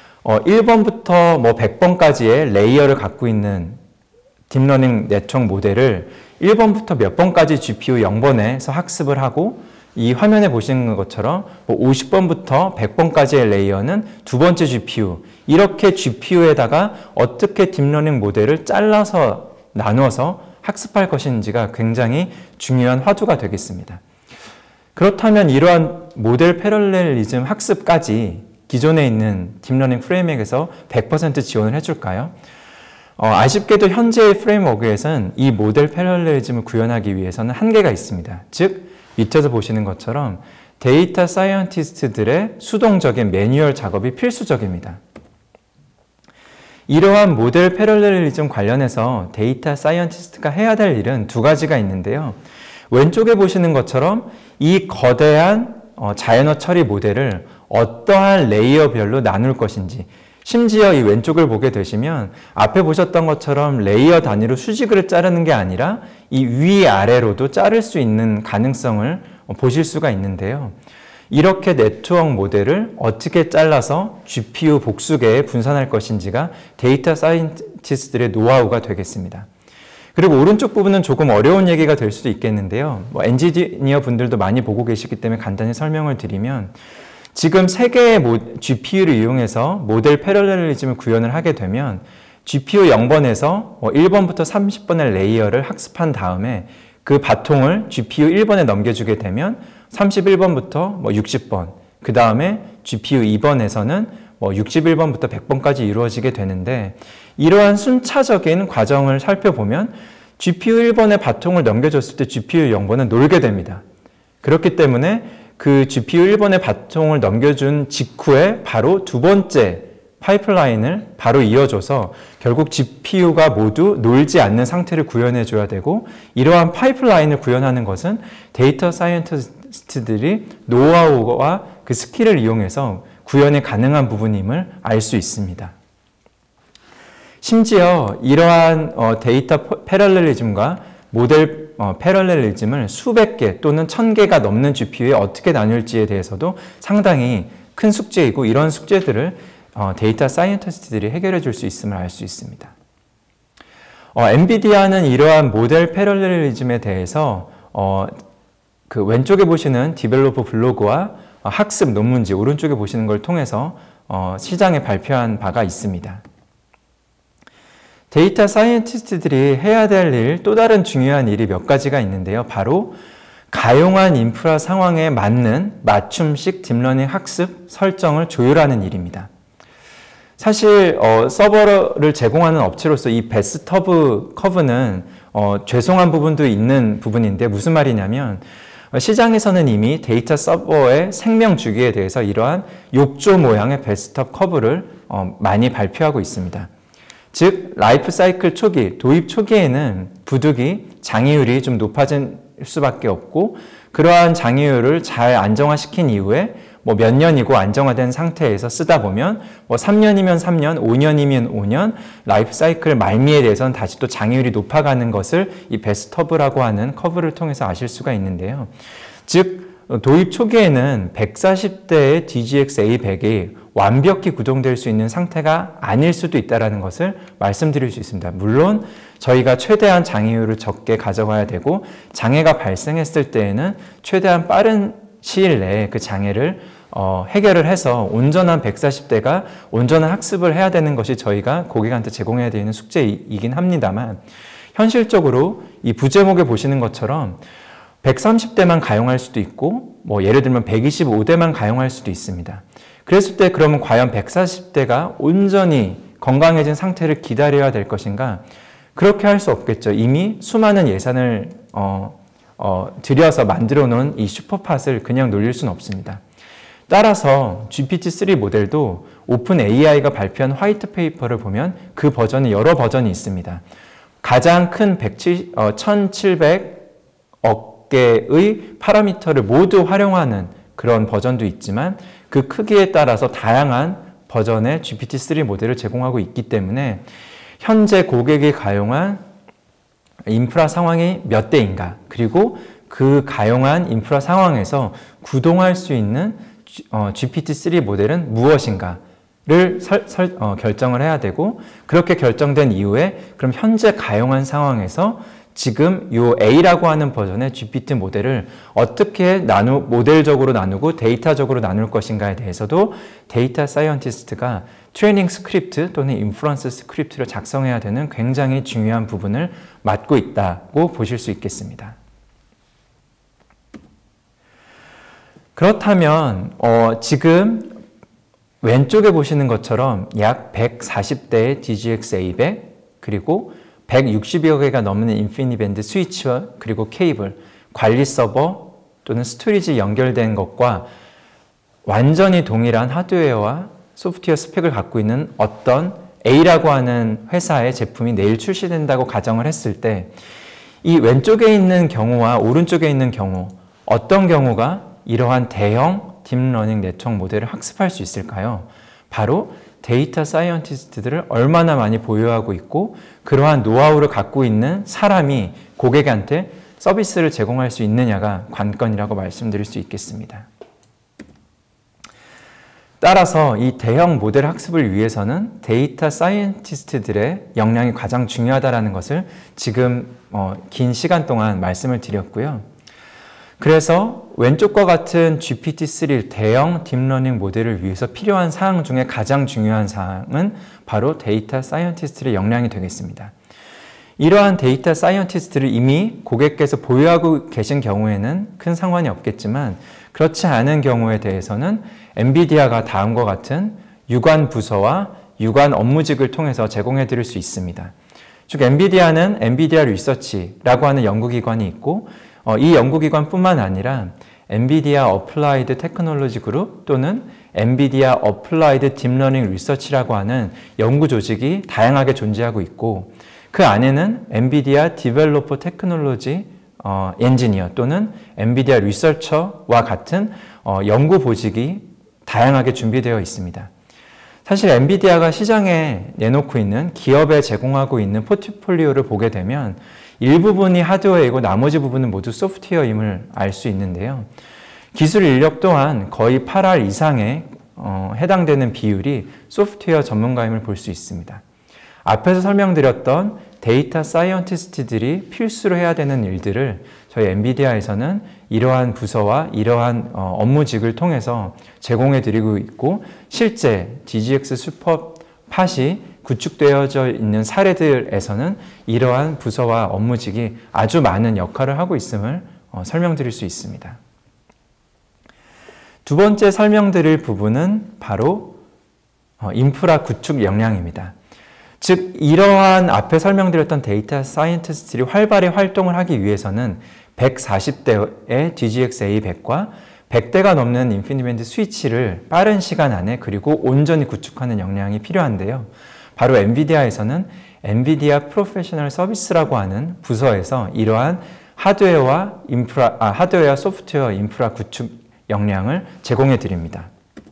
1번부터 100번까지의 레이어를 갖고 있는 딥러닝 네트워크 모델을 1번부터 몇 번까지 GPU 0번에서 학습을 하고 이 화면에 보시는 것처럼 50번부터 100번까지의 레이어는 두 번째 GPU, 이렇게 GPU에다가 어떻게 딥러닝 모델을 잘라서 나누어서 학습할 것인지가 굉장히 중요한 화두가 되겠습니다. 그렇다면 이러한 모델 패러렐리즘 학습까지 기존에 있는 딥러닝 프레임워크에서 100% 지원을 해줄까요? 아쉽게도 현재의 프레임워크에서는 이 모델 패러렐리즘을 구현하기 위해서는 한계가 있습니다. 즉, 밑에서 보시는 것처럼 데이터 사이언티스트들의 수동적인 매뉴얼 작업이 필수적입니다. 이러한 모델 패러렐리즘 관련해서 데이터 사이언티스트가 해야 될 일은 두 가지가 있는데요. 왼쪽에 보시는 것처럼 이 거대한 자연어 처리 모델을 어떠한 레이어별로 나눌 것인지, 심지어 이 왼쪽을 보게 되시면 앞에 보셨던 것처럼 레이어 단위로 수직으로 자르는 게 아니라 이 위아래로도 자를 수 있는 가능성을 보실 수가 있는데요. 이렇게 네트워크 모델을 어떻게 잘라서 GPU 복수계에 분산할 것인지가 데이터 사이언티스트들의 노하우가 되겠습니다. 그리고 오른쪽 부분은 조금 어려운 얘기가 될 수도 있겠는데요. 엔지니어 분들도 많이 보고 계시기 때문에 간단히 설명을 드리면 지금 세 개의 GPU를 이용해서 모델 패러렐리즘을 구현을 하게 되면 GPU 0번에서 1번부터 30번의 레이어를 학습한 다음에 그 바통을 GPU 1번에 넘겨주게 되면 31번부터 60번, 그 다음에 GPU 2번에서는 61번부터 100번까지 이루어지게 되는데, 이러한 순차적인 과정을 살펴보면 GPU 1번에 바통을 넘겨줬을 때 GPU 0번은 놀게 됩니다. 그렇기 때문에 그 GPU 1번에 바통을 넘겨준 직후에 바로 두 번째 파이프라인을 바로 이어줘서 결국 GPU가 모두 놀지 않는 상태를 구현해 줘야 되고, 이러한 파이프라인을 구현하는 것은 데이터 사이언티스트들이 노하우와 그 스킬을 이용해서 구현이 가능한 부분임을 알 수 있습니다. 심지어 이러한 데이터 패러렐리즘과 모델 패러렐리즘을 수백 개 또는 1000개가 넘는 GPU에 어떻게 나눌지에 대해서도 상당히 큰 숙제이고, 이런 숙제들을 데이터 사이언티스트들이 해결해 줄 수 있음을 알 수 있습니다. 엔비디아는 이러한 모델 패러렐리즘에 대해서 그 왼쪽에 보시는 디벨로퍼 블로그와 학습 논문지 오른쪽에 보시는 걸 통해서 시장에 발표한 바가 있습니다. 데이터 사이언티스트들이 해야 될 일, 또 다른 중요한 일이 몇 가지가 있는데요. 바로 가용한 인프라 상황에 맞는 맞춤식 딥러닝 학습 설정을 조율하는 일입니다. 사실 서버를 제공하는 업체로서 이 베스터브 커브는 죄송한 부분도 있는 부분인데 무슨 말이냐면 시장에서는 이미 데이터 서버의 생명 주기에 대해서 이러한 욕조 모양의 베스트업 커브를 많이 발표하고 있습니다. 즉 라이프 사이클 초기, 도입 초기에는 부득이 장애율이 좀 높아질 수밖에 없고 그러한 장애율을 잘 안정화시킨 이후에 몇 년이고 안정화된 상태에서 쓰다 보면 3년이면 3년, 5년이면 5년 라이프 사이클 말미에 대해서는 다시 또 장애율이 높아가는 것을 이 베스트업이라고 하는 커브를 통해서 아실 수가 있는데요. 즉 도입 초기에는 140대의 DGX A100이 완벽히 구동될 수 있는 상태가 아닐 수도 있다는 것을 말씀드릴 수 있습니다. 물론 저희가 최대한 장애율을 적게 가져가야 되고 장애가 발생했을 때에는 최대한 빠른 시일 내에 그 장애를 해결을 해서 온전한 140대가 온전한 학습을 해야 되는 것이 저희가 고객한테 제공해야 되는 숙제이긴 합니다만 현실적으로 이 부제목에 보시는 것처럼 130대만 가용할 수도 있고 예를 들면 125대만 가용할 수도 있습니다. 그랬을 때 그러면 과연 140대가 온전히 건강해진 상태를 기다려야 될 것인가? 그렇게 할 수 없겠죠. 이미 수많은 예산을 들여서 만들어 놓은 이 슈퍼팟을 그냥 놀릴 수는 없습니다. 따라서 GPT-3 모델도 오픈 AI가 발표한 화이트 페이퍼를 보면 그 버전이 여러 버전이 있습니다. 가장 큰 1700억 개의 파라미터를 모두 활용하는 그런 버전도 있지만 그 크기에 따라서 다양한 버전의 GPT-3 모델을 제공하고 있기 때문에 현재 고객이 가용한 인프라 상황이 몇 대인가 그리고 그 가용한 인프라 상황에서 구동할 수 있는 GPT-3 모델은 무엇인가를 결정을 해야 되고 그렇게 결정된 이후에 그럼 현재 가용한 상황에서 지금 이 A라고 하는 버전의 GPT 모델을 어떻게 모델적으로 나누고 데이터적으로 나눌 것인가에 대해서도 데이터 사이언티스트가 트레이닝 스크립트 또는 인프런스 스크립트를 작성해야 되는 굉장히 중요한 부분을 맡고 있다고 보실 수 있겠습니다. 그렇다면 지금 왼쪽에 보시는 것처럼 약 140대의 DGX A100 그리고 160여 개가 넘는 인피니밴드 스위치와 그리고 케이블, 관리 서버 또는 스토리지 연결된 것과 완전히 동일한 하드웨어와 소프트웨어 스펙을 갖고 있는 어떤 A라고 하는 회사의 제품이 내일 출시된다고 가정을 했을 때 이 왼쪽에 있는 경우와 오른쪽에 있는 경우 어떤 경우가 이러한 대형 딥러닝 네트워크 모델을 학습할 수 있을까요? 바로 데이터 사이언티스트들을 얼마나 많이 보유하고 있고 그러한 노하우를 갖고 있는 사람이 고객한테 서비스를 제공할 수 있느냐가 관건이라고 말씀드릴 수 있겠습니다. 따라서 이 대형 모델 학습을 위해서는 데이터 사이언티스트들의 역량이 가장 중요하다는 것을 지금 긴 시간 동안 말씀을 드렸고요. 그래서 왼쪽과 같은 GPT-3 대형 딥러닝 모델을 위해서 필요한 사항 중에 가장 중요한 사항은 바로 데이터 사이언티스트의 역량이 되겠습니다. 이러한 데이터 사이언티스트를 이미 고객께서 보유하고 계신 경우에는 큰 상관이 없겠지만 그렇지 않은 경우에 대해서는 엔비디아가 다음과 같은 유관 부서와 유관 업무직을 통해서 제공해 드릴 수 있습니다. 즉 엔비디아는 엔비디아 리서치라고 하는 연구기관이 있고 이 연구기관뿐만 아니라 엔비디아 어플라이드 테크놀로지 그룹 또는 엔비디아 어플라이드 딥러닝 리서치라고 하는 연구 조직이 다양하게 존재하고 있고 그 안에는 엔비디아 디벨로퍼 테크놀로지 엔지니어 또는 엔비디아 리서처와 같은 연구 보직이 다양하게 준비되어 있습니다. 사실 엔비디아가 시장에 내놓고 있는 기업에 제공하고 있는 포트폴리오를 보게 되면 일부분이 하드웨어이고 나머지 부분은 모두 소프트웨어임을 알 수 있는데요. 기술 인력 또한 거의 8할 이상에 해당되는 비율이 소프트웨어 전문가임을 볼 수 있습니다. 앞에서 설명드렸던 데이터 사이언티스트들이 필수로 해야 되는 일들을 저희 엔비디아에서는 이러한 부서와 이러한 업무직을 통해서 제공해 드리고 있고, 실제 DGX 슈퍼팟이 구축되어져 있는 사례들에서는 이러한 부서와 업무직이 아주 많은 역할을 하고 있음을 설명드릴 수 있습니다. 두 번째 설명드릴 부분은 바로 인프라 구축 역량입니다. 즉, 이러한 앞에 설명드렸던 데이터 사이언티스트들이 활발히 활동을 하기 위해서는 140대의 DGX A100과 100대가 넘는 인피니밴드 스위치를 빠른 시간 안에 그리고 온전히 구축하는 역량이 필요한데요. 바로 엔비디아에서는 엔비디아 프로페셔널 서비스라고 하는 부서에서 이러한 하드웨어와 소프트웨어 인프라 구축 역량을 제공해 드립니다.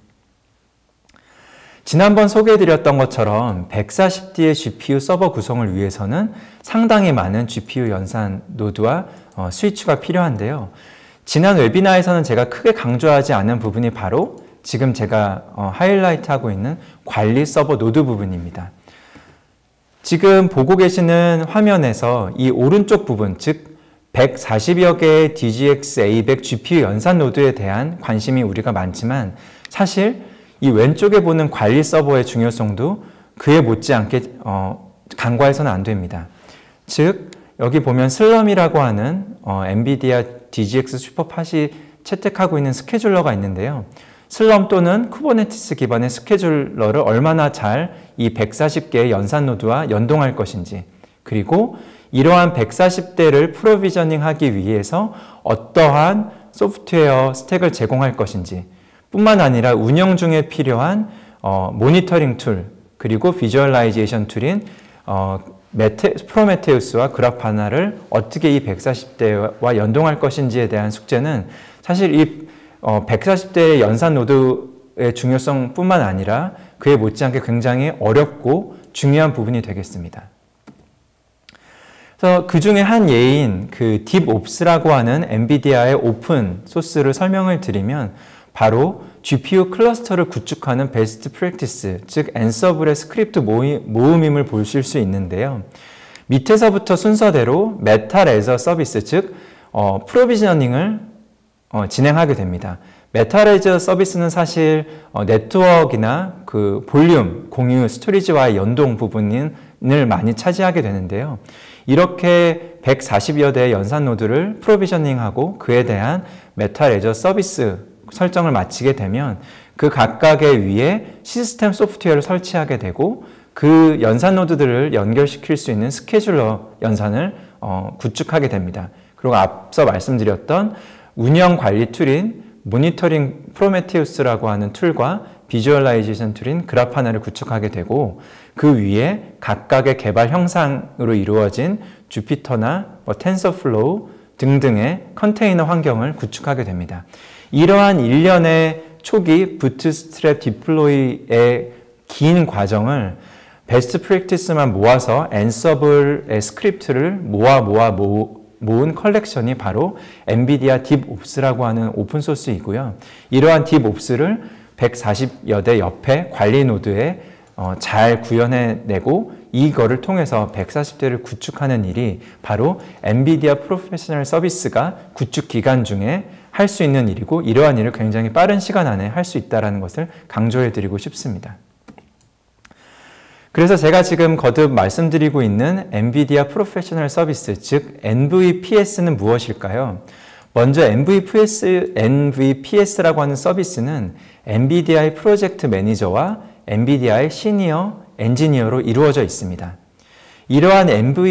지난번 소개해드렸던 것처럼 140D의 GPU 서버 구성을 위해서는 상당히 많은 GPU 연산 노드와 스위치가 필요한데요. 지난 웨비나에서는 제가 크게 강조하지 않은 부분이 바로 지금 제가 하이라이트하고 있는 관리 서버 노드 부분입니다. 지금 보고 계시는 화면에서 이 오른쪽 부분, 즉 140여 개의 DGX A100 GPU 연산 노드에 대한 관심이 우리가 많지만, 사실 이 왼쪽에 보는 관리 서버의 중요성도 그에 못지않게 간과해서는 안 됩니다. 즉, 여기 보면 슬럼이라고 하는 엔비디아 DGX 슈퍼팟이 채택하고 있는 스케줄러가 있는데요. 슬럼 또는 쿠버네티스 기반의 스케줄러를 얼마나 잘 이 140개의 연산 노드와 연동할 것인지, 그리고 이러한 140대를 프로비저닝 하기 위해서 어떠한 소프트웨어 스택을 제공할 것인지 뿐만 아니라 운영 중에 필요한 모니터링 툴, 그리고 비주얼라이제이션 툴인 프로메테우스와 그라파나를 어떻게 이 140대와 연동할 것인지에 대한 숙제는 사실 이 140대의 연산 노드의 중요성 뿐만 아니라 그에 못지않게 굉장히 어렵고 중요한 부분이 되겠습니다. 그래서 그 중에 한 예인 그 딥옵스라고 하는 엔비디아의 오픈 소스를 설명을 드리면, 바로 GPU 클러스터를 구축하는 베스트 프랙티스, 즉 앤서블의 스크립트 모음임을 보실 수 있는데요. 밑에서부터 순서대로 메탈 애저 서비스, 즉 프로비저닝을 진행하게 됩니다. 메탈 애저 서비스는 사실 네트워크나 그 볼륨, 공유, 스토리지와의 연동 부분을 많이 차지하게 되는데요. 이렇게 140여 대의 연산 노드를 프로비저닝하고 그에 대한 메탈 애저 서비스 설정을 마치게 되면 그 각각의 위에 시스템 소프트웨어를 설치하게 되고, 그 연산 노드들을 연결시킬 수 있는 스케줄러 연산을 구축하게 됩니다. 그리고 앞서 말씀드렸던 운영 관리 툴인 모니터링 프로메테우스라고 하는 툴과 비주얼라이제이션 툴인 그라파나를 구축하게 되고, 그 위에 각각의 개발 형상으로 이루어진 주피터나 텐서플로우 등등의 컨테이너 환경을 구축하게 됩니다. 이러한 일련의 초기 부트스트랩 디플로이의 긴 과정을 베스트 프랙티스만 모아서 앤서블의 스크립트를 모은 컬렉션이 바로 엔비디아 딥옵스라고 하는 오픈소스이고요. 이러한 딥옵스를 140여 대 옆에 관리 노드에 잘 구현해내고, 이거를 통해서 140대를 구축하는 일이 바로 엔비디아 프로페셔널 서비스가 구축 기간 중에 할 수 있는 일이고, 이러한 일을 굉장히 빠른 시간 안에 할 수 있다는 것을 강조해 드리고 싶습니다. 그래서 제가 지금 거듭 말씀드리고 있는 엔비디아 프로페셔널 서비스, 즉 NVPS는 무엇일까요? 먼저 NVPS라고 하는 서비스는 엔비디아의 프로젝트 매니저와 엔비디아의 시니어 엔지니어로 이루어져 있습니다. 이러한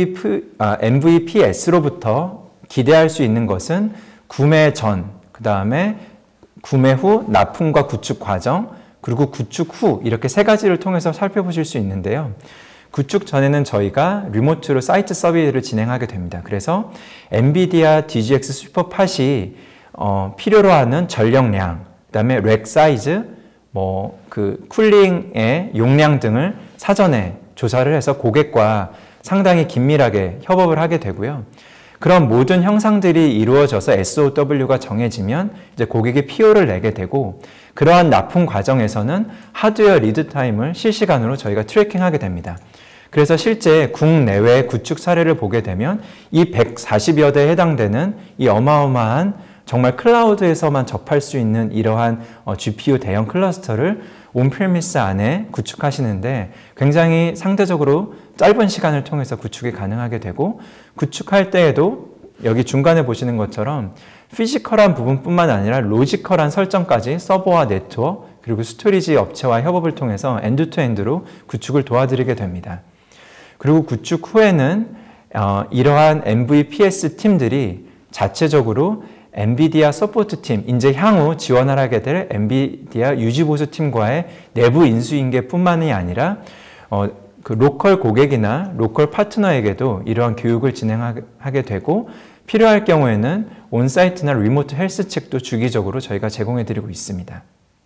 NVPS로부터 기대할 수 있는 것은 구매 전, 그 다음에 구매 후 납품과 구축 과정, 그리고 구축 후, 이렇게 세 가지를 통해서 살펴보실 수 있는데요. 구축 전에는 저희가 리모트로 사이트 서비스를 진행하게 됩니다. 그래서 엔비디아 DGX 슈퍼팟이 필요로 하는 전력량, 그 다음에 렉 사이즈, 쿨링의 용량 등을 사전에 조사를 해서 고객과 상당히 긴밀하게 협업을 하게 되고요. 그런 모든 형상들이 이루어져서 SOW가 정해지면 이제 고객이 PO를 내게 되고, 그러한 납품 과정에서는 하드웨어 리드 타임을 실시간으로 저희가 트래킹하게 됩니다. 그래서 실제 국내외 구축 사례를 보게 되면 이 140여 대에 해당되는 이 어마어마한 정말 클라우드에서만 접할 수 있는 이러한 GPU 대형 클러스터를 온프리미스 안에 구축하시는데 굉장히 상대적으로 짧은 시간을 통해서 구축이 가능하게 되고, 구축할 때에도 여기 중간에 보시는 것처럼 피지컬한 부분뿐만 아니라 로지컬한 설정까지 서버와 네트워크 그리고 스토리지 업체와 협업을 통해서 엔드투엔드로 구축을 도와드리게 됩니다. 그리고 구축 후에는 이러한 MVPS 팀들이 자체적으로 엔비디아 서포트 팀, 이제 향후 지원을 하게 될 엔비디아 유지보수 팀과의 내부 인수인계뿐만이 아니라 그 로컬 고객이나 로컬 파트너에게도 이러한 교육을 진행하게 되고, 필요할 경우에는 온사이트나 리모트 헬스 책도 주기적으로 저희가 제공해드리고 있습니다.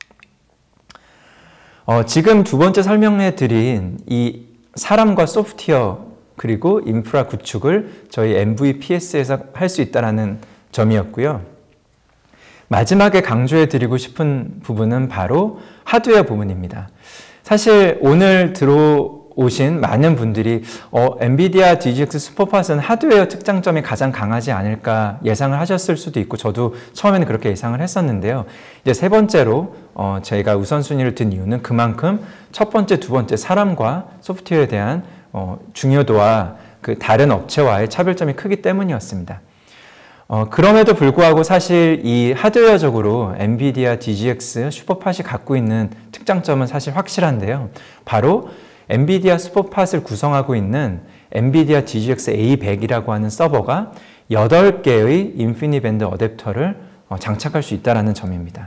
지금 두 번째 설명해드린 이 사람과 소프트웨어 그리고 인프라 구축을 저희 MVPS에서 할 수 있다는 점이었고요. 마지막에 강조해드리고 싶은 부분은 바로 하드웨어 부분입니다. 사실 오늘 들어오신 많은 분들이 엔비디아 DGX 슈퍼팟은 하드웨어 특장점이 가장 강하지 않을까 예상을 하셨을 수도 있고, 저도 처음에는 그렇게 예상을 했었는데요. 이제 세 번째로 저희가 우선순위를 둔 이유는 그만큼 첫 번째, 두 번째 사람과 소프트웨어에 대한 중요도와 그 다른 업체와의 차별점이 크기 때문이었습니다. 그럼에도 불구하고 사실 이 하드웨어적으로 엔비디아 DGX 슈퍼팟이 갖고 있는 특장점은 사실 확실한데요. 바로 엔비디아 슈퍼팟을 구성하고 있는 엔비디아 DGX A100이라고 하는 서버가 8개의 인피니밴드 어댑터를 장착할 수 있다는 점입니다.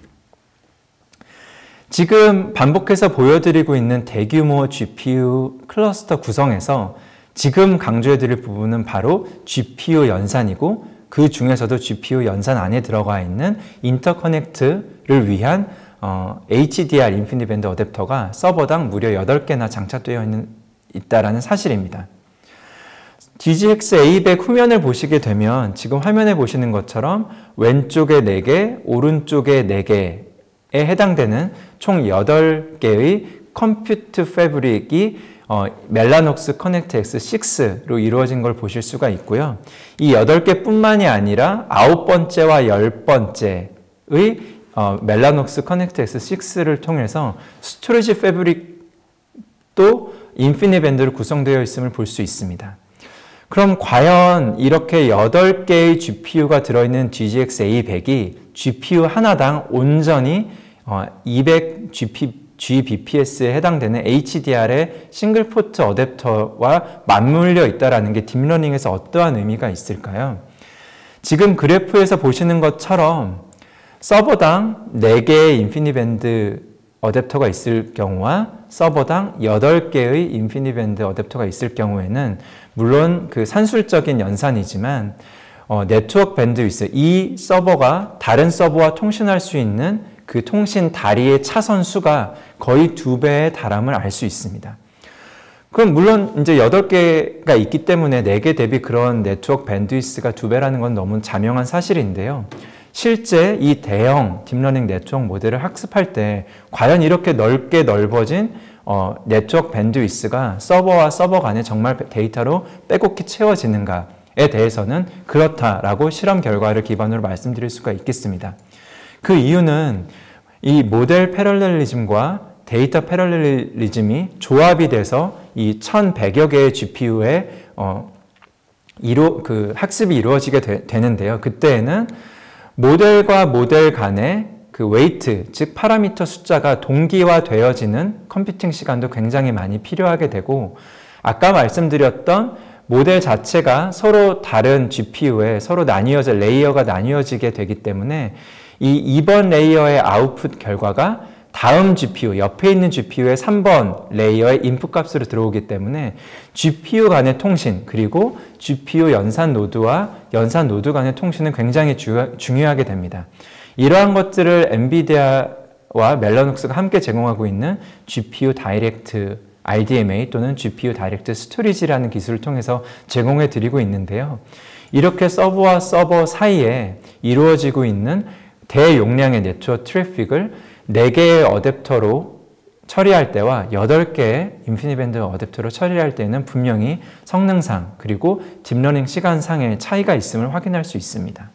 지금 반복해서 보여드리고 있는 대규모 GPU 클러스터 구성에서 지금 강조해드릴 부분은 바로 GPU 연산이고, 그 중에서도 GPU 연산 안에 들어가 있는 인터커넥트를 위한 HDR 인피니밴드 어댑터가 서버당 무려 8개나 장착되어 있다는 사실입니다. DGX A100 후면을 보시게 되면 지금 화면에 보시는 것처럼 왼쪽에 4개, 오른쪽에 4개에 해당되는 총 8개의 컴퓨트 패브릭이 멜라녹스 커넥트 X6로 이루어진 걸 보실 수가 있고요. 이 8개 뿐만이 아니라 9번째와 10번째의 멜라녹스 커넥트 X6를 통해서 스토리지 패브릭도 인피니밴드로 구성되어 있음을 볼 수 있습니다. 그럼 과연 이렇게 8개의 GPU가 들어있는 DGX A100이 GPU 하나당 온전히 200 GBPS에 해당되는 HDR의 싱글 포트 어댑터와 맞물려 있다는 게 딥러닝에서 어떠한 의미가 있을까요? 지금 그래프에서 보시는 것처럼 서버당 4개의 인피니밴드 어댑터가 있을 경우와 서버당 8개의 인피니밴드 어댑터가 있을 경우에는 물론 그 산술적인 연산이지만 네트워크 밴드위스, 이 서버가 다른 서버와 통신할 수 있는 그 통신 다리의 차선 수가 거의 2배에 달함을 알 수 있습니다. 그럼 물론 이제 8개가 있기 때문에 4개 대비 그런 네트워크 밴드위스가 2배라는 건 너무 자명한 사실인데요. 실제 이 대형 딥러닝 네트워크 모델을 학습할 때 과연 이렇게 넓게 넓어진 네트워크 밴드위스가 서버와 서버 간에 정말 데이터로 빼곡히 채워지는가에 대해서는 그렇다라고 실험 결과를 기반으로 말씀드릴 수가 있겠습니다. 그 이유는 이 모델 패럴렐리즘과 데이터 패럴렐리즘이 조합이 돼서 이 1100여 개의 GPU에 학습이 이루어지게 되는데요. 그때에는 모델과 모델 간의 그 웨이트, 즉 파라미터 숫자가 동기화되어지는 컴퓨팅 시간도 굉장히 많이 필요하게 되고, 아까 말씀드렸던 모델 자체가 서로 다른 GPU에 서로 레이어가 나뉘어지게 되기 때문에 이 2번 레이어의 아웃풋 결과가 다음 GPU, 옆에 있는 GPU의 3번 레이어의 인풋 값으로 들어오기 때문에 GPU 간의 통신, 그리고 GPU 연산 노드와 연산 노드 간의 통신은 굉장히 중요하게 됩니다. 이러한 것들을 엔비디아와 멜라녹스가 함께 제공하고 있는 GPU 다이렉트 RDMA 또는 GPU 다이렉트 스토리지라는 기술을 통해서 제공해 드리고 있는데요. 이렇게 서버와 서버 사이에 이루어지고 있는 대용량의 네트워크 트래픽을 4개의 어댑터로 처리할 때와 8개의 인피니밴드 어댑터로 처리할 때는 분명히 성능상 그리고 딥러닝 시간상의 차이가 있음을 확인할 수 있습니다.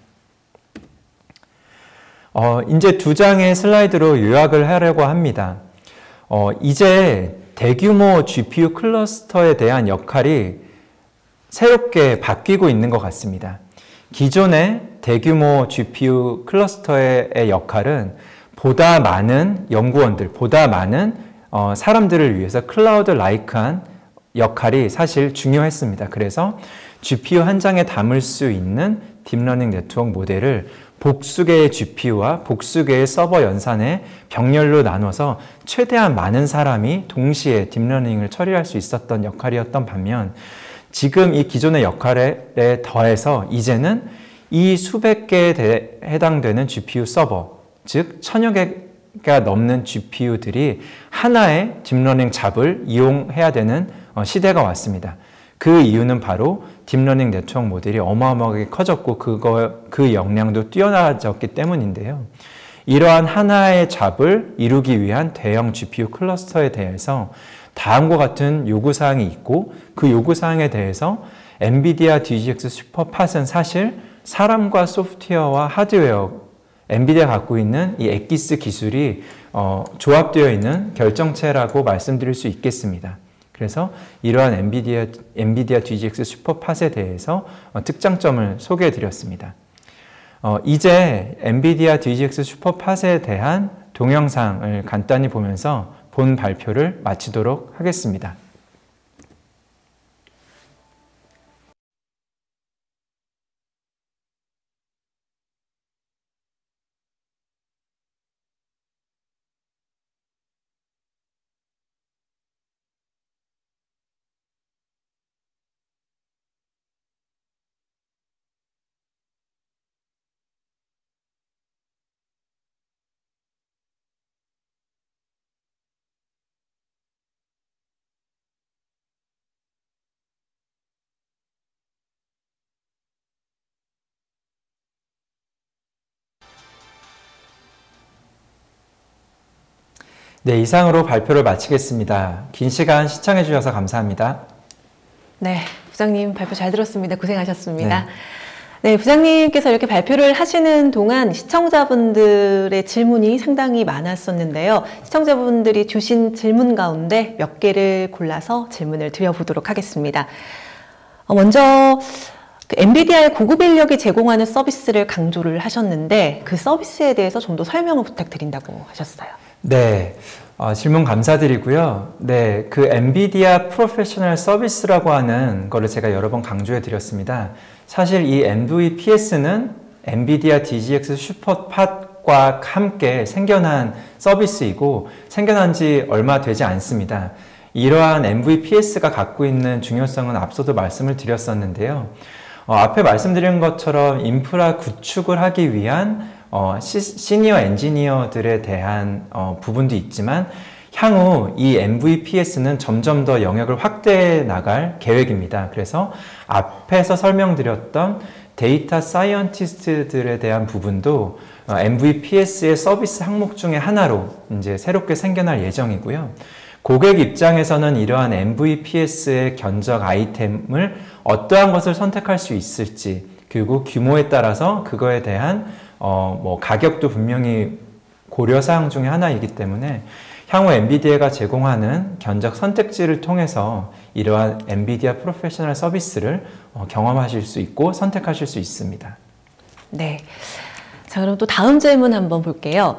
이제 2장의 슬라이드로 요약을 하려고 합니다. 이제 대규모 GPU 클러스터에 대한 역할이 새롭게 바뀌고 있는 것 같습니다. 기존의 대규모 GPU 클러스터의 역할은 보다 많은 연구원들, 보다 많은 사람들을 위해서 클라우드 라이크한 역할이 사실 중요했습니다. 그래서 GPU 한 장에 담을 수 있는 딥러닝 네트워크 모델을 복수개의 GPU와 복수개의 서버 연산의 병렬로 나눠서 최대한 많은 사람이 동시에 딥러닝을 처리할 수 있었던 역할이었던 반면 지금 이 기존의 역할에 더해서 이제는 이 수백 개에 해당되는 GPU 서버, 즉 1000여 개가 넘는 GPU들이 하나의 딥러닝 잡을 이용해야 되는 시대가 왔습니다. 그 이유는 바로 딥러닝 네트워크 모델이 어마어마하게 커졌고 그 역량도 뛰어나졌기 때문인데요. 이러한 하나의 잡을 이루기 위한 대형 GPU 클러스터에 대해서 다음과 같은 요구사항이 있고 그 요구사항에 대해서 엔비디아 DGX 슈퍼팟은 사실 사람과 소프트웨어와 하드웨어 엔비디아가 갖고 있는 이 엑기스 기술이 조합되어 있는 결정체라고 말씀드릴 수 있겠습니다. 그래서 이러한 엔비디아 DGX 슈퍼팟에 대해서 특장점을 소개해 드렸습니다. 이제 엔비디아 DGX 슈퍼팟에 대한 동영상을 간단히 보면서 본 발표를 마치도록 하겠습니다. 네, 이상으로 발표를 마치겠습니다. 긴 시간 시청해 주셔서 감사합니다. 네, 부장님 발표 잘 들었습니다. 고생하셨습니다. 네, 부장님께서 이렇게 발표를 하시는 동안 시청자분들의 질문이 상당히 많았었는데요. 시청자분들이 주신 질문 가운데 몇 개를 골라서 질문을 드려보도록 하겠습니다. 먼저 엔비디아의 고급 인력이 제공하는 서비스를 강조를 하셨는데 그 서비스에 대해서 좀 더 설명을 부탁드린다고 하셨어요. 네, 질문 감사드리고요. 네, 그 엔비디아 프로페셔널 서비스라고 하는 거를 제가 여러 번 강조해 드렸습니다. 사실 이 MVPS는 엔비디아 DGX 슈퍼팟과 함께 생겨난 서비스이고 생겨난 지 얼마 되지 않습니다. 이러한 MVPS가 갖고 있는 중요성은 앞서도 말씀을 드렸었는데요. 앞에 말씀드린 것처럼 인프라 구축을 하기 위한 시니어 엔지니어들에 대한 부분도 있지만 향후 이 MVPS는 점점 더 영역을 확대해 나갈 계획입니다. 그래서 앞에서 설명드렸던 데이터 사이언티스트들에 대한 부분도 MVPS의 서비스 항목 중에 하나로 이제 새롭게 생겨날 예정이고요. 고객 입장에서는 이러한 MVPS의 견적 아이템을 어떠한 것을 선택할 수 있을지, 그리고 규모에 따라서 그거에 대한 가격도 분명히 고려사항 중에 하나이기 때문에 향후 엔비디아가 제공하는 견적 선택지를 통해서 이러한 엔비디아 프로페셔널 서비스를 경험하실 수 있고 선택하실 수 있습니다. 네. 자, 그럼 또 다음 질문 한번 볼게요.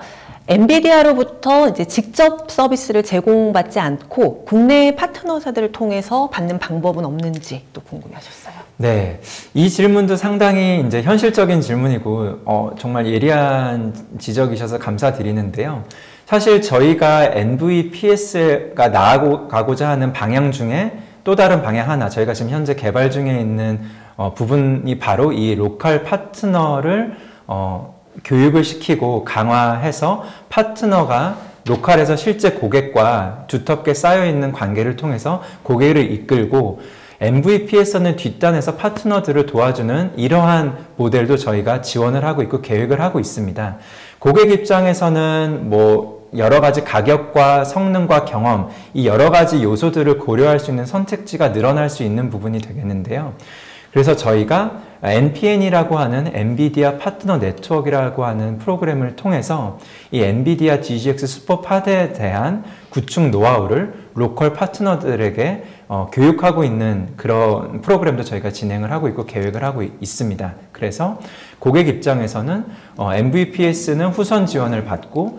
엔비디아로부터 이제 직접 서비스를 제공받지 않고 국내 파트너사들을 통해서 받는 방법은 없는지 또 궁금해하셨어요. 네, 이 질문도 상당히 이제 현실적인 질문이고 정말 예리한 지적이셔서 감사드리는데요. 사실 저희가 MVPS가 나아가고자 하는 방향 중에 또 다른 방향 하나, 저희가 지금 현재 개발 중에 있는 부분이 바로 이 로컬 파트너를 교육을 시키고 강화해서 파트너가 로컬에서 실제 고객과 두텁게 쌓여있는 관계를 통해서 고객을 이끌고 MVP에서는 뒷단에서 파트너들을 도와주는 이러한 모델도 저희가 지원을 하고 있고 계획을 하고 있습니다. 고객 입장에서는 여러 가지 가격과 성능과 경험, 이 여러 가지 요소들을 고려할 수 있는 선택지가 늘어날 수 있는 부분이 되겠는데요. 그래서 저희가 NPN이라고 하는 엔비디아 파트너 네트워크라고 하는 프로그램을 통해서 이 엔비디아 DGX 슈퍼팟에 대한 구축 노하우를 로컬 파트너들에게 교육하고 있는 그런 프로그램도 저희가 진행을 하고 있고 계획을 하고 있습니다. 그래서 고객 입장에서는 MVPS는 후선 지원을 받고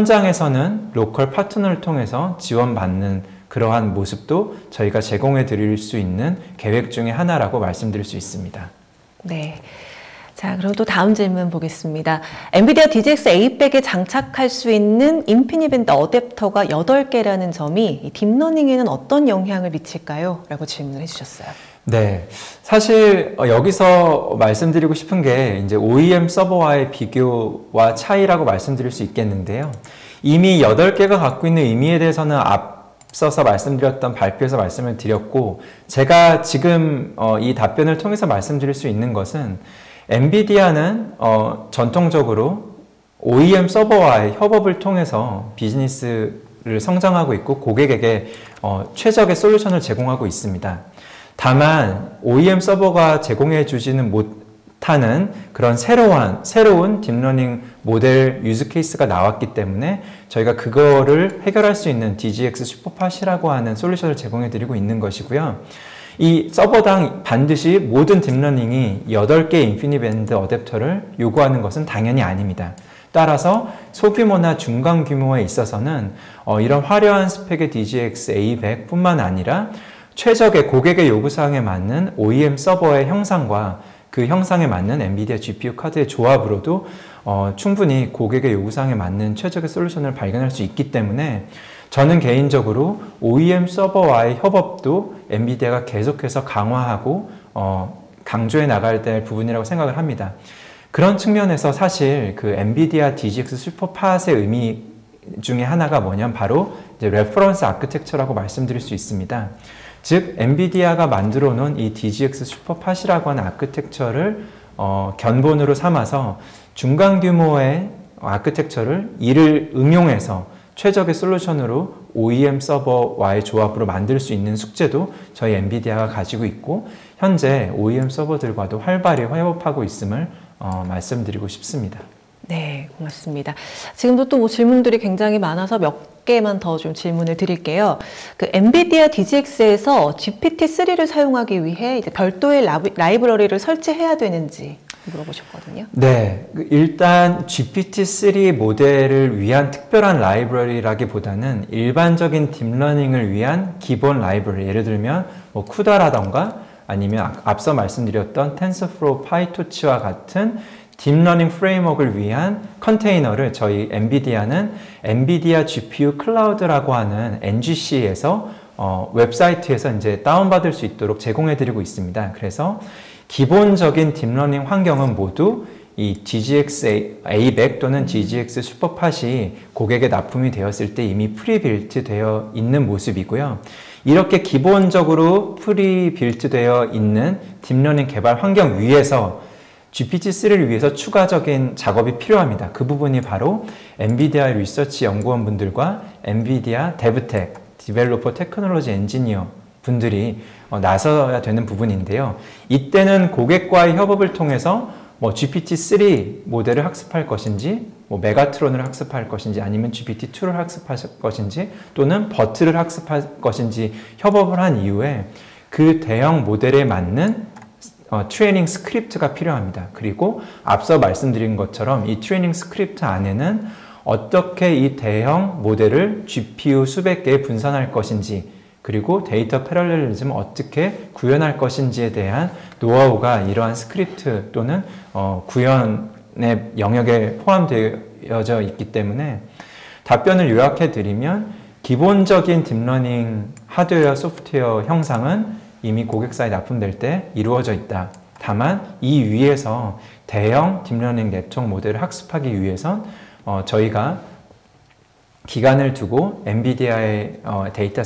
현장에서는 로컬 파트너를 통해서 지원받는 그러한 모습도 저희가 제공해 드릴 수 있는 계획 중에 하나라고 말씀드릴 수 있습니다. 네. 자, 그럼 또 다음 질문 보겠습니다. 엔비디아 DGX A100에 장착할 수 있는 인피니밴드 어댑터가 8개라는 점이 이 딥러닝에는 어떤 영향을 미칠까요? 라고 질문을 해주셨어요. 네. 사실 여기서 말씀드리고 싶은 게 이제 OEM 서버와의 비교와 차이라고 말씀드릴 수 있겠는데요. 이미 8개가 갖고 있는 의미에 대해서는 앞서서 말씀드렸던 발표에서 말씀을 드렸고, 제가 지금 이 답변을 통해서 말씀드릴 수 있는 것은 엔비디아는 전통적으로 OEM 서버와의 협업을 통해서 비즈니스를 성장하고 있고 고객에게 최적의 솔루션을 제공하고 있습니다. 다만 OEM 서버가 제공해 주지는 못하는 그런 새로운 딥러닝 모델 유즈 케이스가 나왔기 때문에 저희가 그거를 해결할 수 있는 DGX 슈퍼팟이라고 하는 솔루션을 제공해 드리고 있는 것이고요. 이 서버당 반드시 모든 딥러닝이 8개의 인피니밴드 어댑터를 요구하는 것은 당연히 아닙니다. 따라서 소규모나 중간 규모에 있어서는 이런 화려한 스펙의 DGX A100 뿐만 아니라 최적의 고객의 요구사항에 맞는 OEM 서버의 형상과 그 형상에 맞는 엔비디아 GPU 카드의 조합으로도 충분히 고객의 요구사항에 맞는 최적의 솔루션을 발견할 수 있기 때문에 저는 개인적으로 OEM 서버와의 협업도 엔비디아가 계속해서 강화하고 강조해 나가야 될 부분이라고 생각을 합니다. 그런 측면에서 사실 그 엔비디아 DGX 슈퍼팟의 의미 중에 하나가 뭐냐면 바로 이제 레퍼런스 아키텍처라고 말씀드릴 수 있습니다. 즉 엔비디아가 만들어 놓은 이 DGX 슈퍼팟이라고 하는 아키텍처를 견본으로 삼아서 중간 규모의 아키텍처를 이를 응용해서 최적의 솔루션으로 OEM 서버와의 조합으로 만들 수 있는 숙제도 저희 엔비디아가 가지고 있고 현재 OEM 서버들과도 활발히 협업하고 있음을 말씀드리고 싶습니다. 네, 고맙습니다. 지금도 또 뭐 질문들이 굉장히 많아서 몇 개만 더 좀 질문을 드릴게요. 그 엔비디아 DGX에서 GPT-3를 사용하기 위해 이제 별도의 라이브러리를 설치해야 되는지 물어보셨거든요. 네, 일단 GPT-3 모델을 위한 특별한 라이브러리라기보다는 일반적인 딥러닝을 위한 기본 라이브러리, 예를 들면 뭐 쿠다라던가 아니면 앞서 말씀드렸던 텐서플로우, 파이토치와 같은 딥러닝 프레임워크를 위한 컨테이너를 저희 엔비디아는 엔비디아 GPU 클라우드라고 하는 NGC에서 웹사이트에서 이제 다운받을 수 있도록 제공해 드리고 있습니다. 그래서 기본적인 딥러닝 환경은 모두 이 DGX A100 또는 DGX 슈퍼팟이 고객에 납품이 되었을 때 이미 프리빌트 되어 있는 모습이고요. 이렇게 기본적으로 프리빌트 되어 있는 딥러닝 개발 환경 위에서 GPT-3를 위해서 추가적인 작업이 필요합니다. 그 부분이 바로 엔비디아 리서치 연구원분들과 엔비디아 데브텍, 디벨로퍼 테크놀로지 엔지니어 분들이 나서야 되는 부분인데요. 이때는 고객과의 협업을 통해서 뭐 GPT-3 모델을 학습할 것인지, 뭐 메가트론을 학습할 것인지, 아니면 GPT-2를 학습할 것인지, 또는 버트를 학습할 것인지 협업을 한 이후에 그 대형 모델에 맞는 트레이닝 스크립트가 필요합니다. 그리고 앞서 말씀드린 것처럼 이 트레이닝 스크립트 안에는 어떻게 이 대형 모델을 GPU 수백 개에 분산할 것인지, 그리고 데이터 패러렐리즘을 어떻게 구현할 것인지에 대한 노하우가 이러한 스크립트 또는 구현의 영역에 포함되어져 있기 때문에 답변을 요약해 드리면 기본적인 딥러닝 하드웨어, 소프트웨어 형상은 이미 고객사에 납품될 때 이루어져 있다. 다만 이 위에서 대형 딥러닝 네트워크 모델을 학습하기 위해선 저희가 기간을 두고 엔비디아의 데이터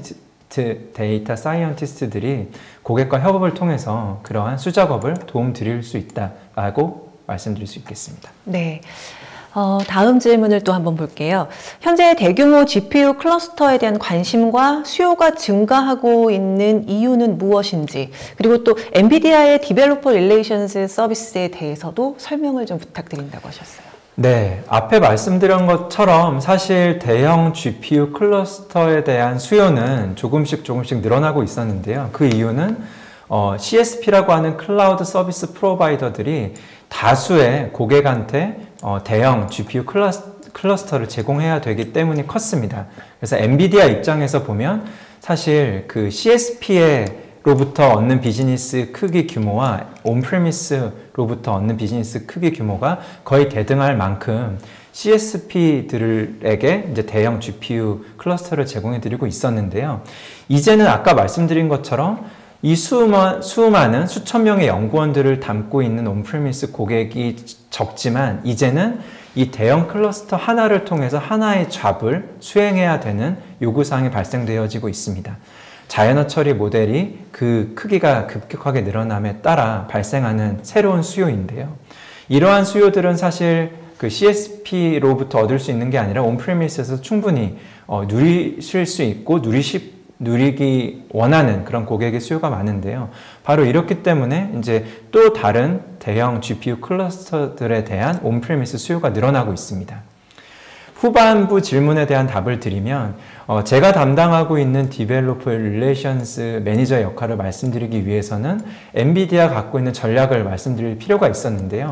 사이언티스트들이 고객과 협업을 통해서 그러한 수작업을 도움 드릴 수 있다라고 말씀드릴 수 있겠습니다. 네. 다음 질문을 또 한번 볼게요. 현재 대규모 GPU 클러스터에 대한 관심과 수요가 증가하고 있는 이유는 무엇인지, 그리고 또 엔비디아의 디벨로퍼 릴레이션스 서비스에 대해서도 설명을 좀 부탁드린다고 하셨어요. 네, 앞에 말씀드린 것처럼 사실 대형 GPU 클러스터에 대한 수요는 조금씩 늘어나고 있었는데요. 그 이유는 CSP라고 하는 클라우드 서비스 프로바이더들이 다수의 고객한테 대형 GPU 클러스터를 제공해야 되기 때문이 컸습니다. 그래서 엔비디아 입장에서 보면 사실 그 CSP로부터 얻는 비즈니스 크기 규모와 온프레미스로부터 얻는 비즈니스 크기 규모가 거의 대등할 만큼 CSP들에게 이제 대형 GPU 클러스터를 제공해 드리고 있었는데요. 이제는 아까 말씀드린 것처럼 이 수많은 수천 명의 연구원들을 담고 있는 온프레미스 고객이 적지만 이제는 이 대형 클러스터 하나를 통해서 하나의 잡을 수행해야 되는 요구사항이 발생되어지고 있습니다. 자연어 처리 모델이 그 크기가 급격하게 늘어남에 따라 발생하는 새로운 수요인데요. 이러한 수요들은 사실 그 CSP로부터 얻을 수 있는 게 아니라 온프레미스에서 충분히 누리실 수 있고 누리기 원하는 그런 고객의 수요가 많은데요. 바로 이렇기 때문에 이제 또 다른 대형 GPU 클러스터들에 대한 온프레미스 수요가 늘어나고 있습니다. 후반부 질문에 대한 답을 드리면 제가 담당하고 있는 디벨로퍼 릴레이션스 매니저의 역할을 말씀드리기 위해서는 엔비디아가 갖고 있는 전략을 말씀드릴 필요가 있었는데요.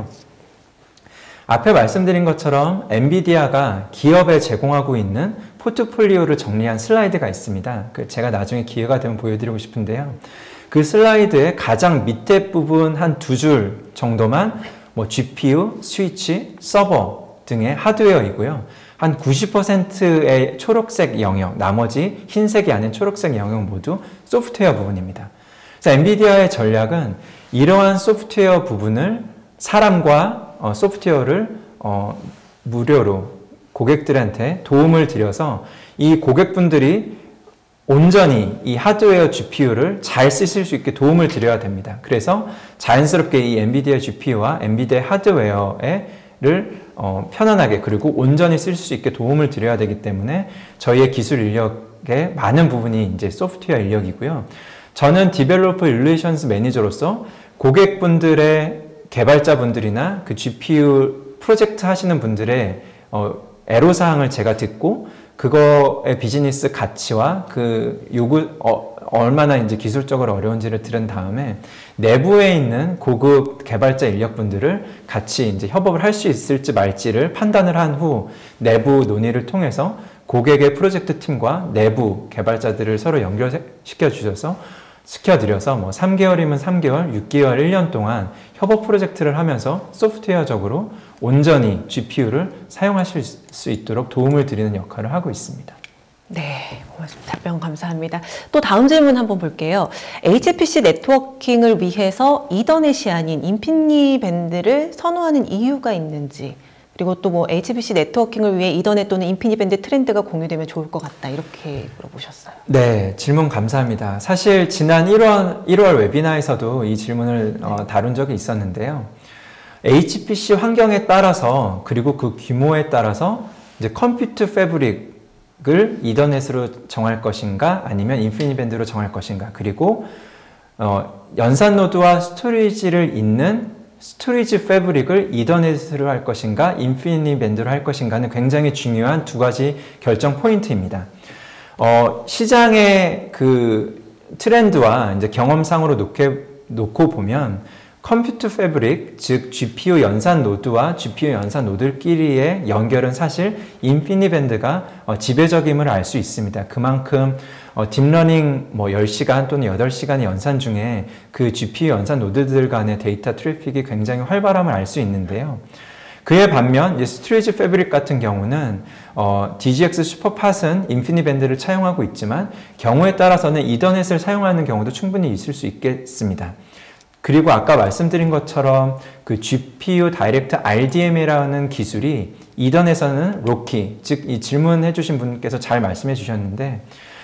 앞에 말씀드린 것처럼 엔비디아가 기업에 제공하고 있는 포트폴리오를 정리한 슬라이드가 있습니다. 제가 나중에 기회가 되면 보여드리고 싶은데요. 그 슬라이드의 가장 밑에 부분 한 2줄 정도만 GPU, 스위치, 서버 등의 하드웨어이고요. 한 90%의 초록색 영역, 나머지 흰색이 아닌 초록색 영역 모두 소프트웨어 부분입니다. 그래서 엔비디아의 전략은 이러한 소프트웨어 부분을 사람과 소프트웨어를 무료로 고객들한테 도움을 드려서 이 고객분들이 온전히 이 하드웨어 GPU를 잘 쓰실 수 있게 도움을 드려야 됩니다. 그래서 자연스럽게 이 엔비디아 GPU와 엔비디아 하드웨어를 편안하게 그리고 온전히 쓸 수 있게 도움을 드려야 되기 때문에 저희의 기술 인력의 많은 부분이 이제 소프트웨어 인력이고요. 저는 디벨로퍼 릴레이션스 매니저로서 고객분들의 개발자분들이나 그 GPU 프로젝트 하시는 분들의 애로사항을 제가 듣고 그거의 비즈니스 가치와 그 얼마나 이제 기술적으로 어려운지를 들은 다음에 내부에 있는 고급 개발자 인력분들을 같이 이제 협업을 할 수 있을지 말지를 판단을 한 후 내부 논의를 통해서 고객의 프로젝트 팀과 내부 개발자들을 서로 연결시켜 드려서 3개월이면 3개월, 6개월, 1년 동안 협업 프로젝트를 하면서 소프트웨어적으로 온전히 GPU를 사용하실 수 있도록 도움을 드리는 역할을 하고 있습니다. 네, 고맙습니다. 답변 감사합니다. 또 다음 질문 한번 볼게요. HPC 네트워킹을 위해서 이더넷이 아닌 인피니밴드를 선호하는 이유가 있는지, 그리고 또 HPC 네트워킹을 위해 이더넷 또는 인피니밴드 트렌드가 공유되면 좋을 것 같다, 이렇게 물어보셨어요. 네, 질문 감사합니다. 사실 지난 1월 웨비나에서도 이 질문을 다룬 적이 있었는데요. HPC 환경에 따라서 그리고 그 규모에 따라서 이제 컴퓨트 패브릭을 이더넷으로 정할 것인가 아니면 인피니밴드로 정할 것인가, 그리고 연산 노드와 스토리지를 잇는 스토리지 패브릭을 이더넷으로 할 것인가 인피니밴드로 할 것인가는 굉장히 중요한 두 가지 결정 포인트입니다. 시장의 그 트렌드와 이제 경험상으로 놓고 보면 컴퓨터 패브릭, 즉 GPU 연산 노드와 GPU 연산 노드끼리의 연결은 사실 인피니밴드가 지배적임을 알 수 있습니다. 그만큼 딥러닝 10시간 또는 8시간의 연산 중에 그 GPU 연산 노드들 간의 데이터 트래픽이 굉장히 활발함을 알 수 있는데요. 그에 반면 스토리지 패브릭 같은 경우는 DGX 슈퍼팟은 인피니밴드를 차용하고 있지만 경우에 따라서는 이더넷을 사용하는 경우도 충분히 있을 수 있겠습니다. 그리고 아까 말씀드린 것처럼 그 GPU 다이렉트 RDMA라는 기술이 이더넷에서는 로키, 즉 이 질문해 주신 분께서 잘 말씀해 주셨는데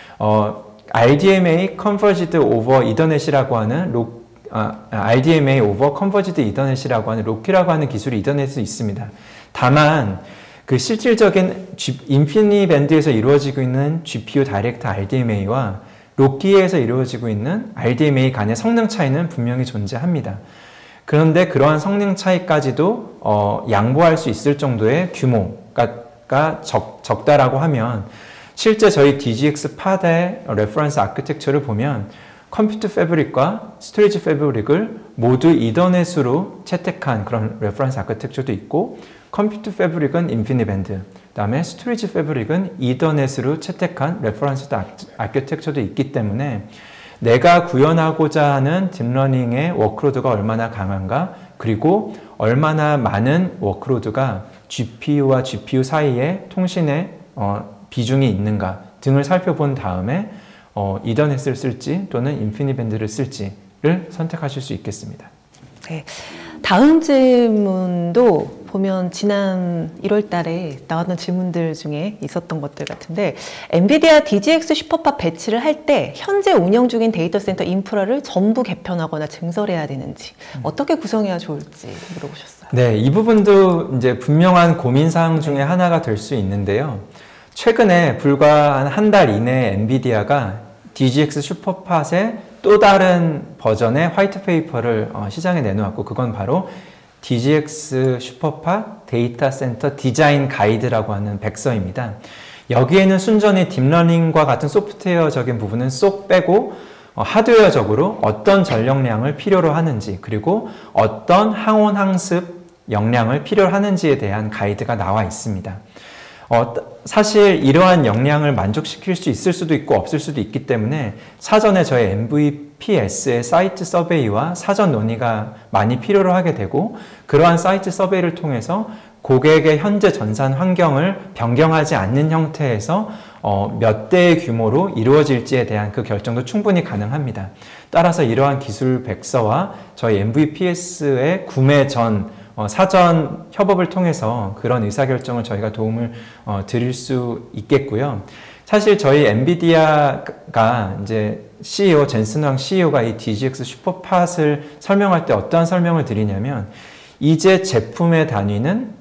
RDMA Converged over Ethernet이라고 하는 RDMA over Converged Ethernet이라고 하는 로키라고 하는 기술이 이더넷에 있습니다. 다만 그 실질적인 인피니밴드에서 이루어지고 있는 GPU 다이렉트 RDMA와 로키에서 이루어지고 있는 RDMA 간의 성능 차이는 분명히 존재합니다. 그런데 그러한 성능 차이까지도 양보할 수 있을 정도의 규모가 적다라고 하면 실제 저희 DGX 팟의 레퍼런스 아키텍처를 보면 컴퓨터 패브릭과 스토리지 패브릭을 모두 이더넷으로 채택한 그런 레퍼런스 아키텍처도 있고, 컴퓨터 패브릭은 인피니밴드, 그다음에 스토리지 패브릭은 이더넷으로 채택한 레퍼런스 아키텍처도 있기 때문에 내가 구현하고자 하는 딥러닝의 워크로드가 얼마나 강한가, 그리고 얼마나 많은 워크로드가 GPU와 GPU 사이에 통신의 비중이 있는가 등을 살펴본 다음에 이더넷을 쓸지 또는 인피니밴드를 쓸지를 선택하실 수 있겠습니다. 네. 다음 질문도 보면 지난 1월 달에 나왔던 질문들 중에 있었던 것들 같은데, 엔비디아 DGX 슈퍼팟 배치를 할 때 현재 운영 중인 데이터 센터 인프라를 전부 개편하거나 증설해야 되는지, 어떻게 구성해야 좋을지 물어보셨어요. 네, 이 부분도 이제 분명한 고민사항 중에 하나가 될 수 있는데요. 최근에 불과 한 달 이내에 엔비디아가 DGX 슈퍼팟의 또 다른 버전의 화이트 페이퍼를 시장에 내놓았고, 그건 바로 DGX 슈퍼팟 데이터 센터 디자인 가이드라고 하는 백서입니다. 여기에는 순전히 딥러닝과 같은 소프트웨어적인 부분은 쏙 빼고 하드웨어적으로 어떤 전력량을 필요로 하는지, 그리고 어떤 항온 항습 역량을 필요로 하는지에 대한 가이드가 나와 있습니다. 사실 이러한 역량을 만족시킬 수 있을 수도 있고 없을 수도 있기 때문에 사전에 저희 MVPS의 사이트 서베이와 사전 논의가 많이 필요로 하게 되고, 그러한 사이트 서베이를 통해서 고객의 현재 전산 환경을 변경하지 않는 형태에서 몇 대의 규모로 이루어질지에 대한 그 결정도 충분히 가능합니다. 따라서 이러한 기술 백서와 저희 MVPS의 구매 전 사전 협업을 통해서 그런 의사결정을 저희가 도움을 드릴 수 있겠고요. 사실 저희 엔비디아가 이제 CEO, 젠슨 황 CEO가 이 DGX 슈퍼팟을 설명할 때 어떠한 설명을 드리냐면, 이제 제품의 단위는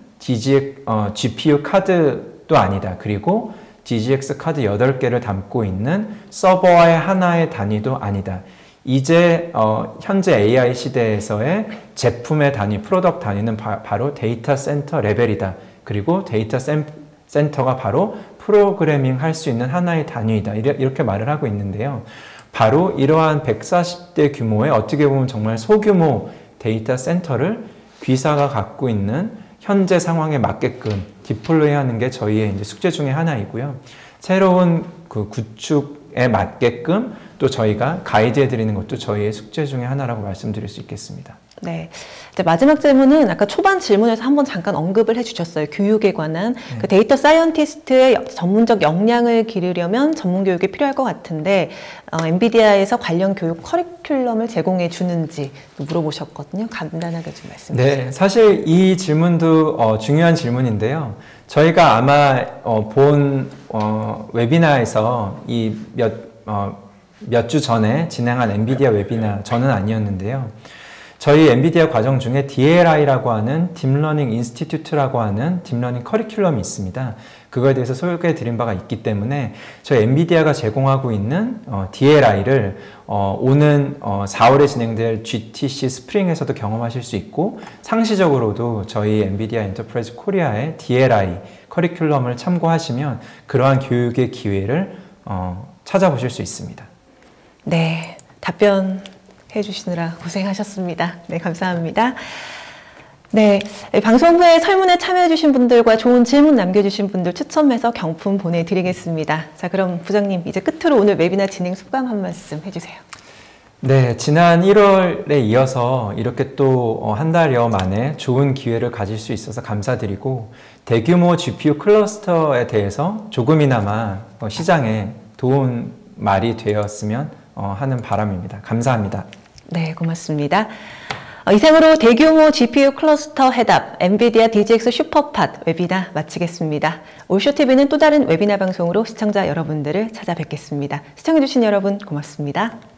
GPU 카드도 아니다. 그리고 DGX 카드 8개를 담고 있는 서버의 하나의 단위도 아니다. 이제 현재 AI 시대에서의 제품의 단위, 프로덕트 단위는 바로 데이터 센터 레벨이다. 그리고 데이터 센터가 바로 프로그래밍 할 수 있는 하나의 단위이다. 이렇게 말을 하고 있는데요. 바로 이러한 140대 규모의 어떻게 보면 정말 소규모 데이터 센터를 B사가 갖고 있는 현재 상황에 맞게끔 디플로이 하는 게 저희의 이제 숙제 중에 하나이고요. 새로운 그 구축에 맞게끔 또 저희가 가이드해 드리는 것도 저희의 숙제 중에 하나라고 말씀드릴 수 있겠습니다. 네. 이제 마지막 질문은 아까 초반 질문에서 한번 잠깐 언급을 해주셨어요. 교육에 관한 그 데이터 사이언티스트의 전문적 역량을 기르려면 전문 교육이 필요할 것 같은데, 엔비디아에서 관련 교육 커리큘럼을 제공해 주는지 물어보셨거든요. 간단하게 좀 말씀해 주세요. 네, 사실 이 질문도 중요한 질문인데요. 저희가 아마 본 웨비나에서 이 몇 주 전에 진행한 엔비디아 웨비나, 저는 아니었는데요. 저희 엔비디아 과정 중에 DLI라고 하는 딥러닝 인스티튜트라고 하는 딥러닝 커리큘럼이 있습니다. 그거에 대해서 소개해 드린 바가 있기 때문에 저희 엔비디아가 제공하고 있는 DLI를 오는 4월에 진행될 GTC 스프링에서도 경험하실 수 있고, 상시적으로도 저희 엔비디아 엔터프라이즈 코리아의 DLI 커리큘럼을 참고하시면 그러한 교육의 기회를 찾아보실 수 있습니다. 네, 답변 해주시느라 고생하셨습니다. 네, 감사합니다. 네, 방송 후에 설문에 참여해주신 분들과 좋은 질문 남겨주신 분들 추첨해서 경품 보내드리겠습니다. 자, 그럼 부장님, 이제 끝으로 오늘 웨비나 진행 소감 한 말씀 해주세요. 네, 지난 1월에 이어서 이렇게 또 한 달여 만에 좋은 기회를 가질 수 있어서 감사드리고, 대규모 GPU 클러스터에 대해서 조금이나마 시장에 도움 말이 되었으면 하는 바람입니다. 감사합니다. 네, 고맙습니다. 이상으로 대규모 GPU 클러스터 해답 엔비디아 DGX 슈퍼팟 웨비나 마치겠습니다. 올쇼TV는 또 다른 웨비나 방송으로 시청자 여러분들을 찾아뵙겠습니다. 시청해주신 여러분 고맙습니다.